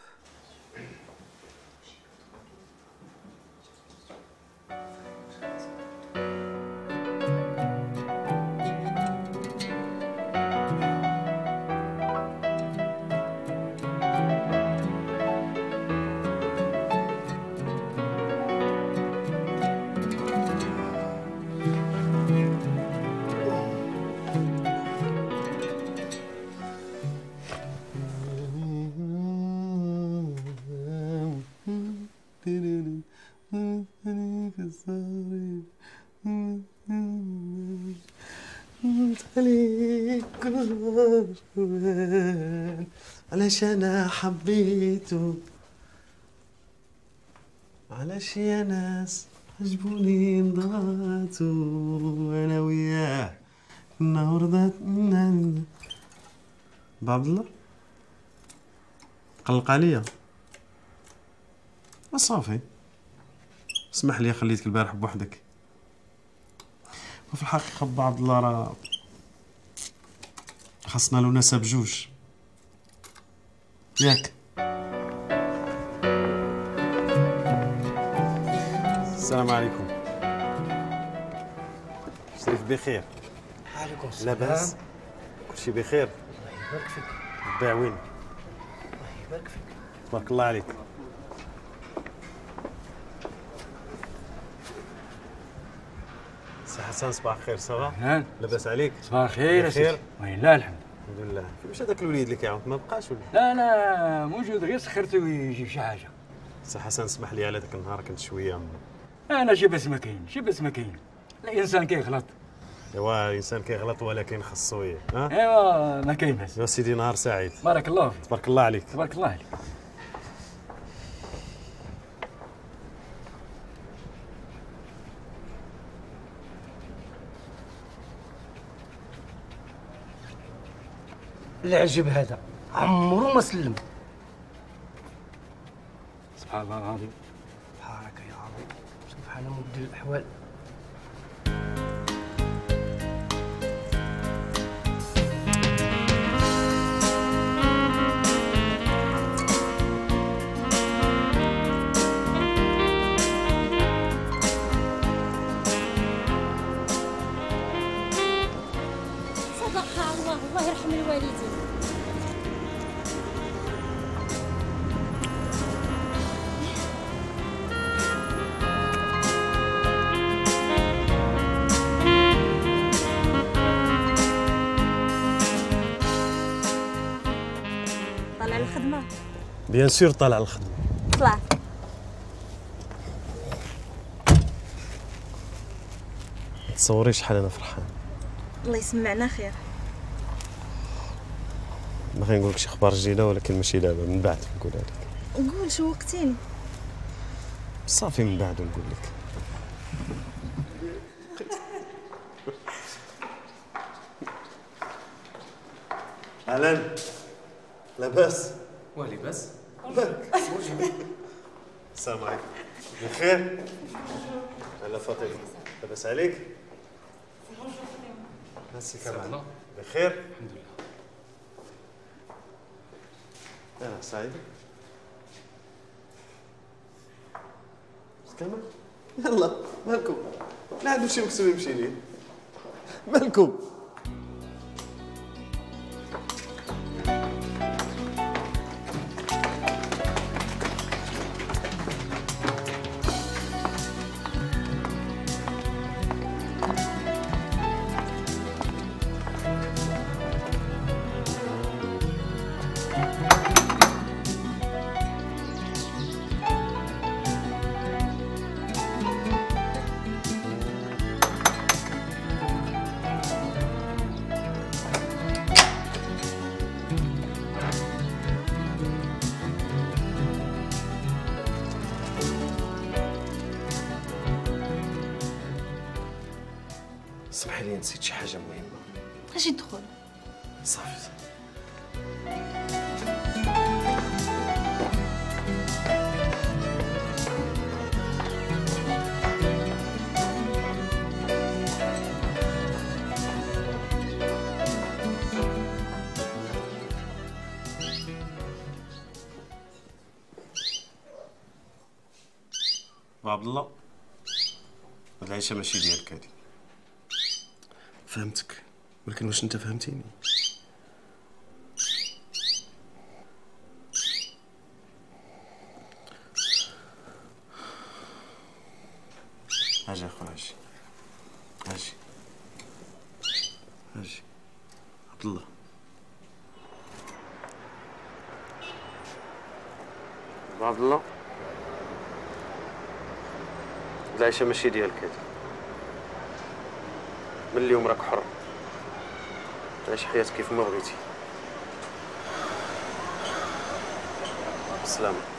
علاش انا حبيته، علاش يا ناس عجبوني نضاتو انا وياه النهارده. باب الله قلق عليا صافي، اسمح لي خليتك البارح بوحدك. وفي الحقيقه بعض الله راه خاصنا له نسب بجوج ياك. السلام عليكم. شريف بخير؟ عليكم السلام. لاباس؟ كلشي بخير؟ الله يبارك فيك. الباع وين؟ الله يبارك فيك. تبارك الله عليك. سي حسن صباح الخير. صافا؟ لاباس عليك؟ صباح الخير. بخير؟ وين لا الحمد لله. فين مشى داك الوليد اللي كيعاود؟ ما بقاش ولا؟ لا انا موجود، غير سخرته يجيب شي حاجه. سي حسن اسمح لي على داك النهار كنت شويه انا شي بس ما كاين، شي بس ما كاين. الانسان كيغلط. ايوا الانسان كيغلط ولكن خصو ايوا ما كاين بس. يا سيدي نهار سعيد. بارك الله فيك. تبارك الله عليك. تبارك الله عليك. العجب هذا عمرو ما سلم. سبحان الله العظيم. سبحانك يا عظيم، سبحان مبدل الاحوال. صدق الله، الله يرحم الوالدين. طالع الخدمة؟ بيان سور طالع الخدمه. طلع. تصوري شحال انا فرحان. الله يسمعنا خير. ما غنقول لك شي اخبار جديده ولكن ماشي دابا، من بعد نقولها لك. قول شو وقتين. صافي من بعد نقول لك. اهلا. لاباس؟ لاباس؟ السلام عليكم. بخير؟ هلا فاطمه، لاباس عليك؟ ميرسي كمان. بخير؟ الحمد لله. انا سعيد. كمان؟ يلا مالكم؟ لا عندو شي مكسوب يمشي ليه؟ مالكم؟ سمحي لي نسيت شي حاجه مهمه. اجي ندخل. صافي. عبد الله، هاد العيشه ماشي ديالك هادي. فهمتك، ولكن واش انت فهمتيني؟ اجي اخويا، اجي عبد الله. عبد الله، العيشه ماشي ديالك هادي. من اليوم راك حر، عيش حياتك كيف ما بغيتي. السلام.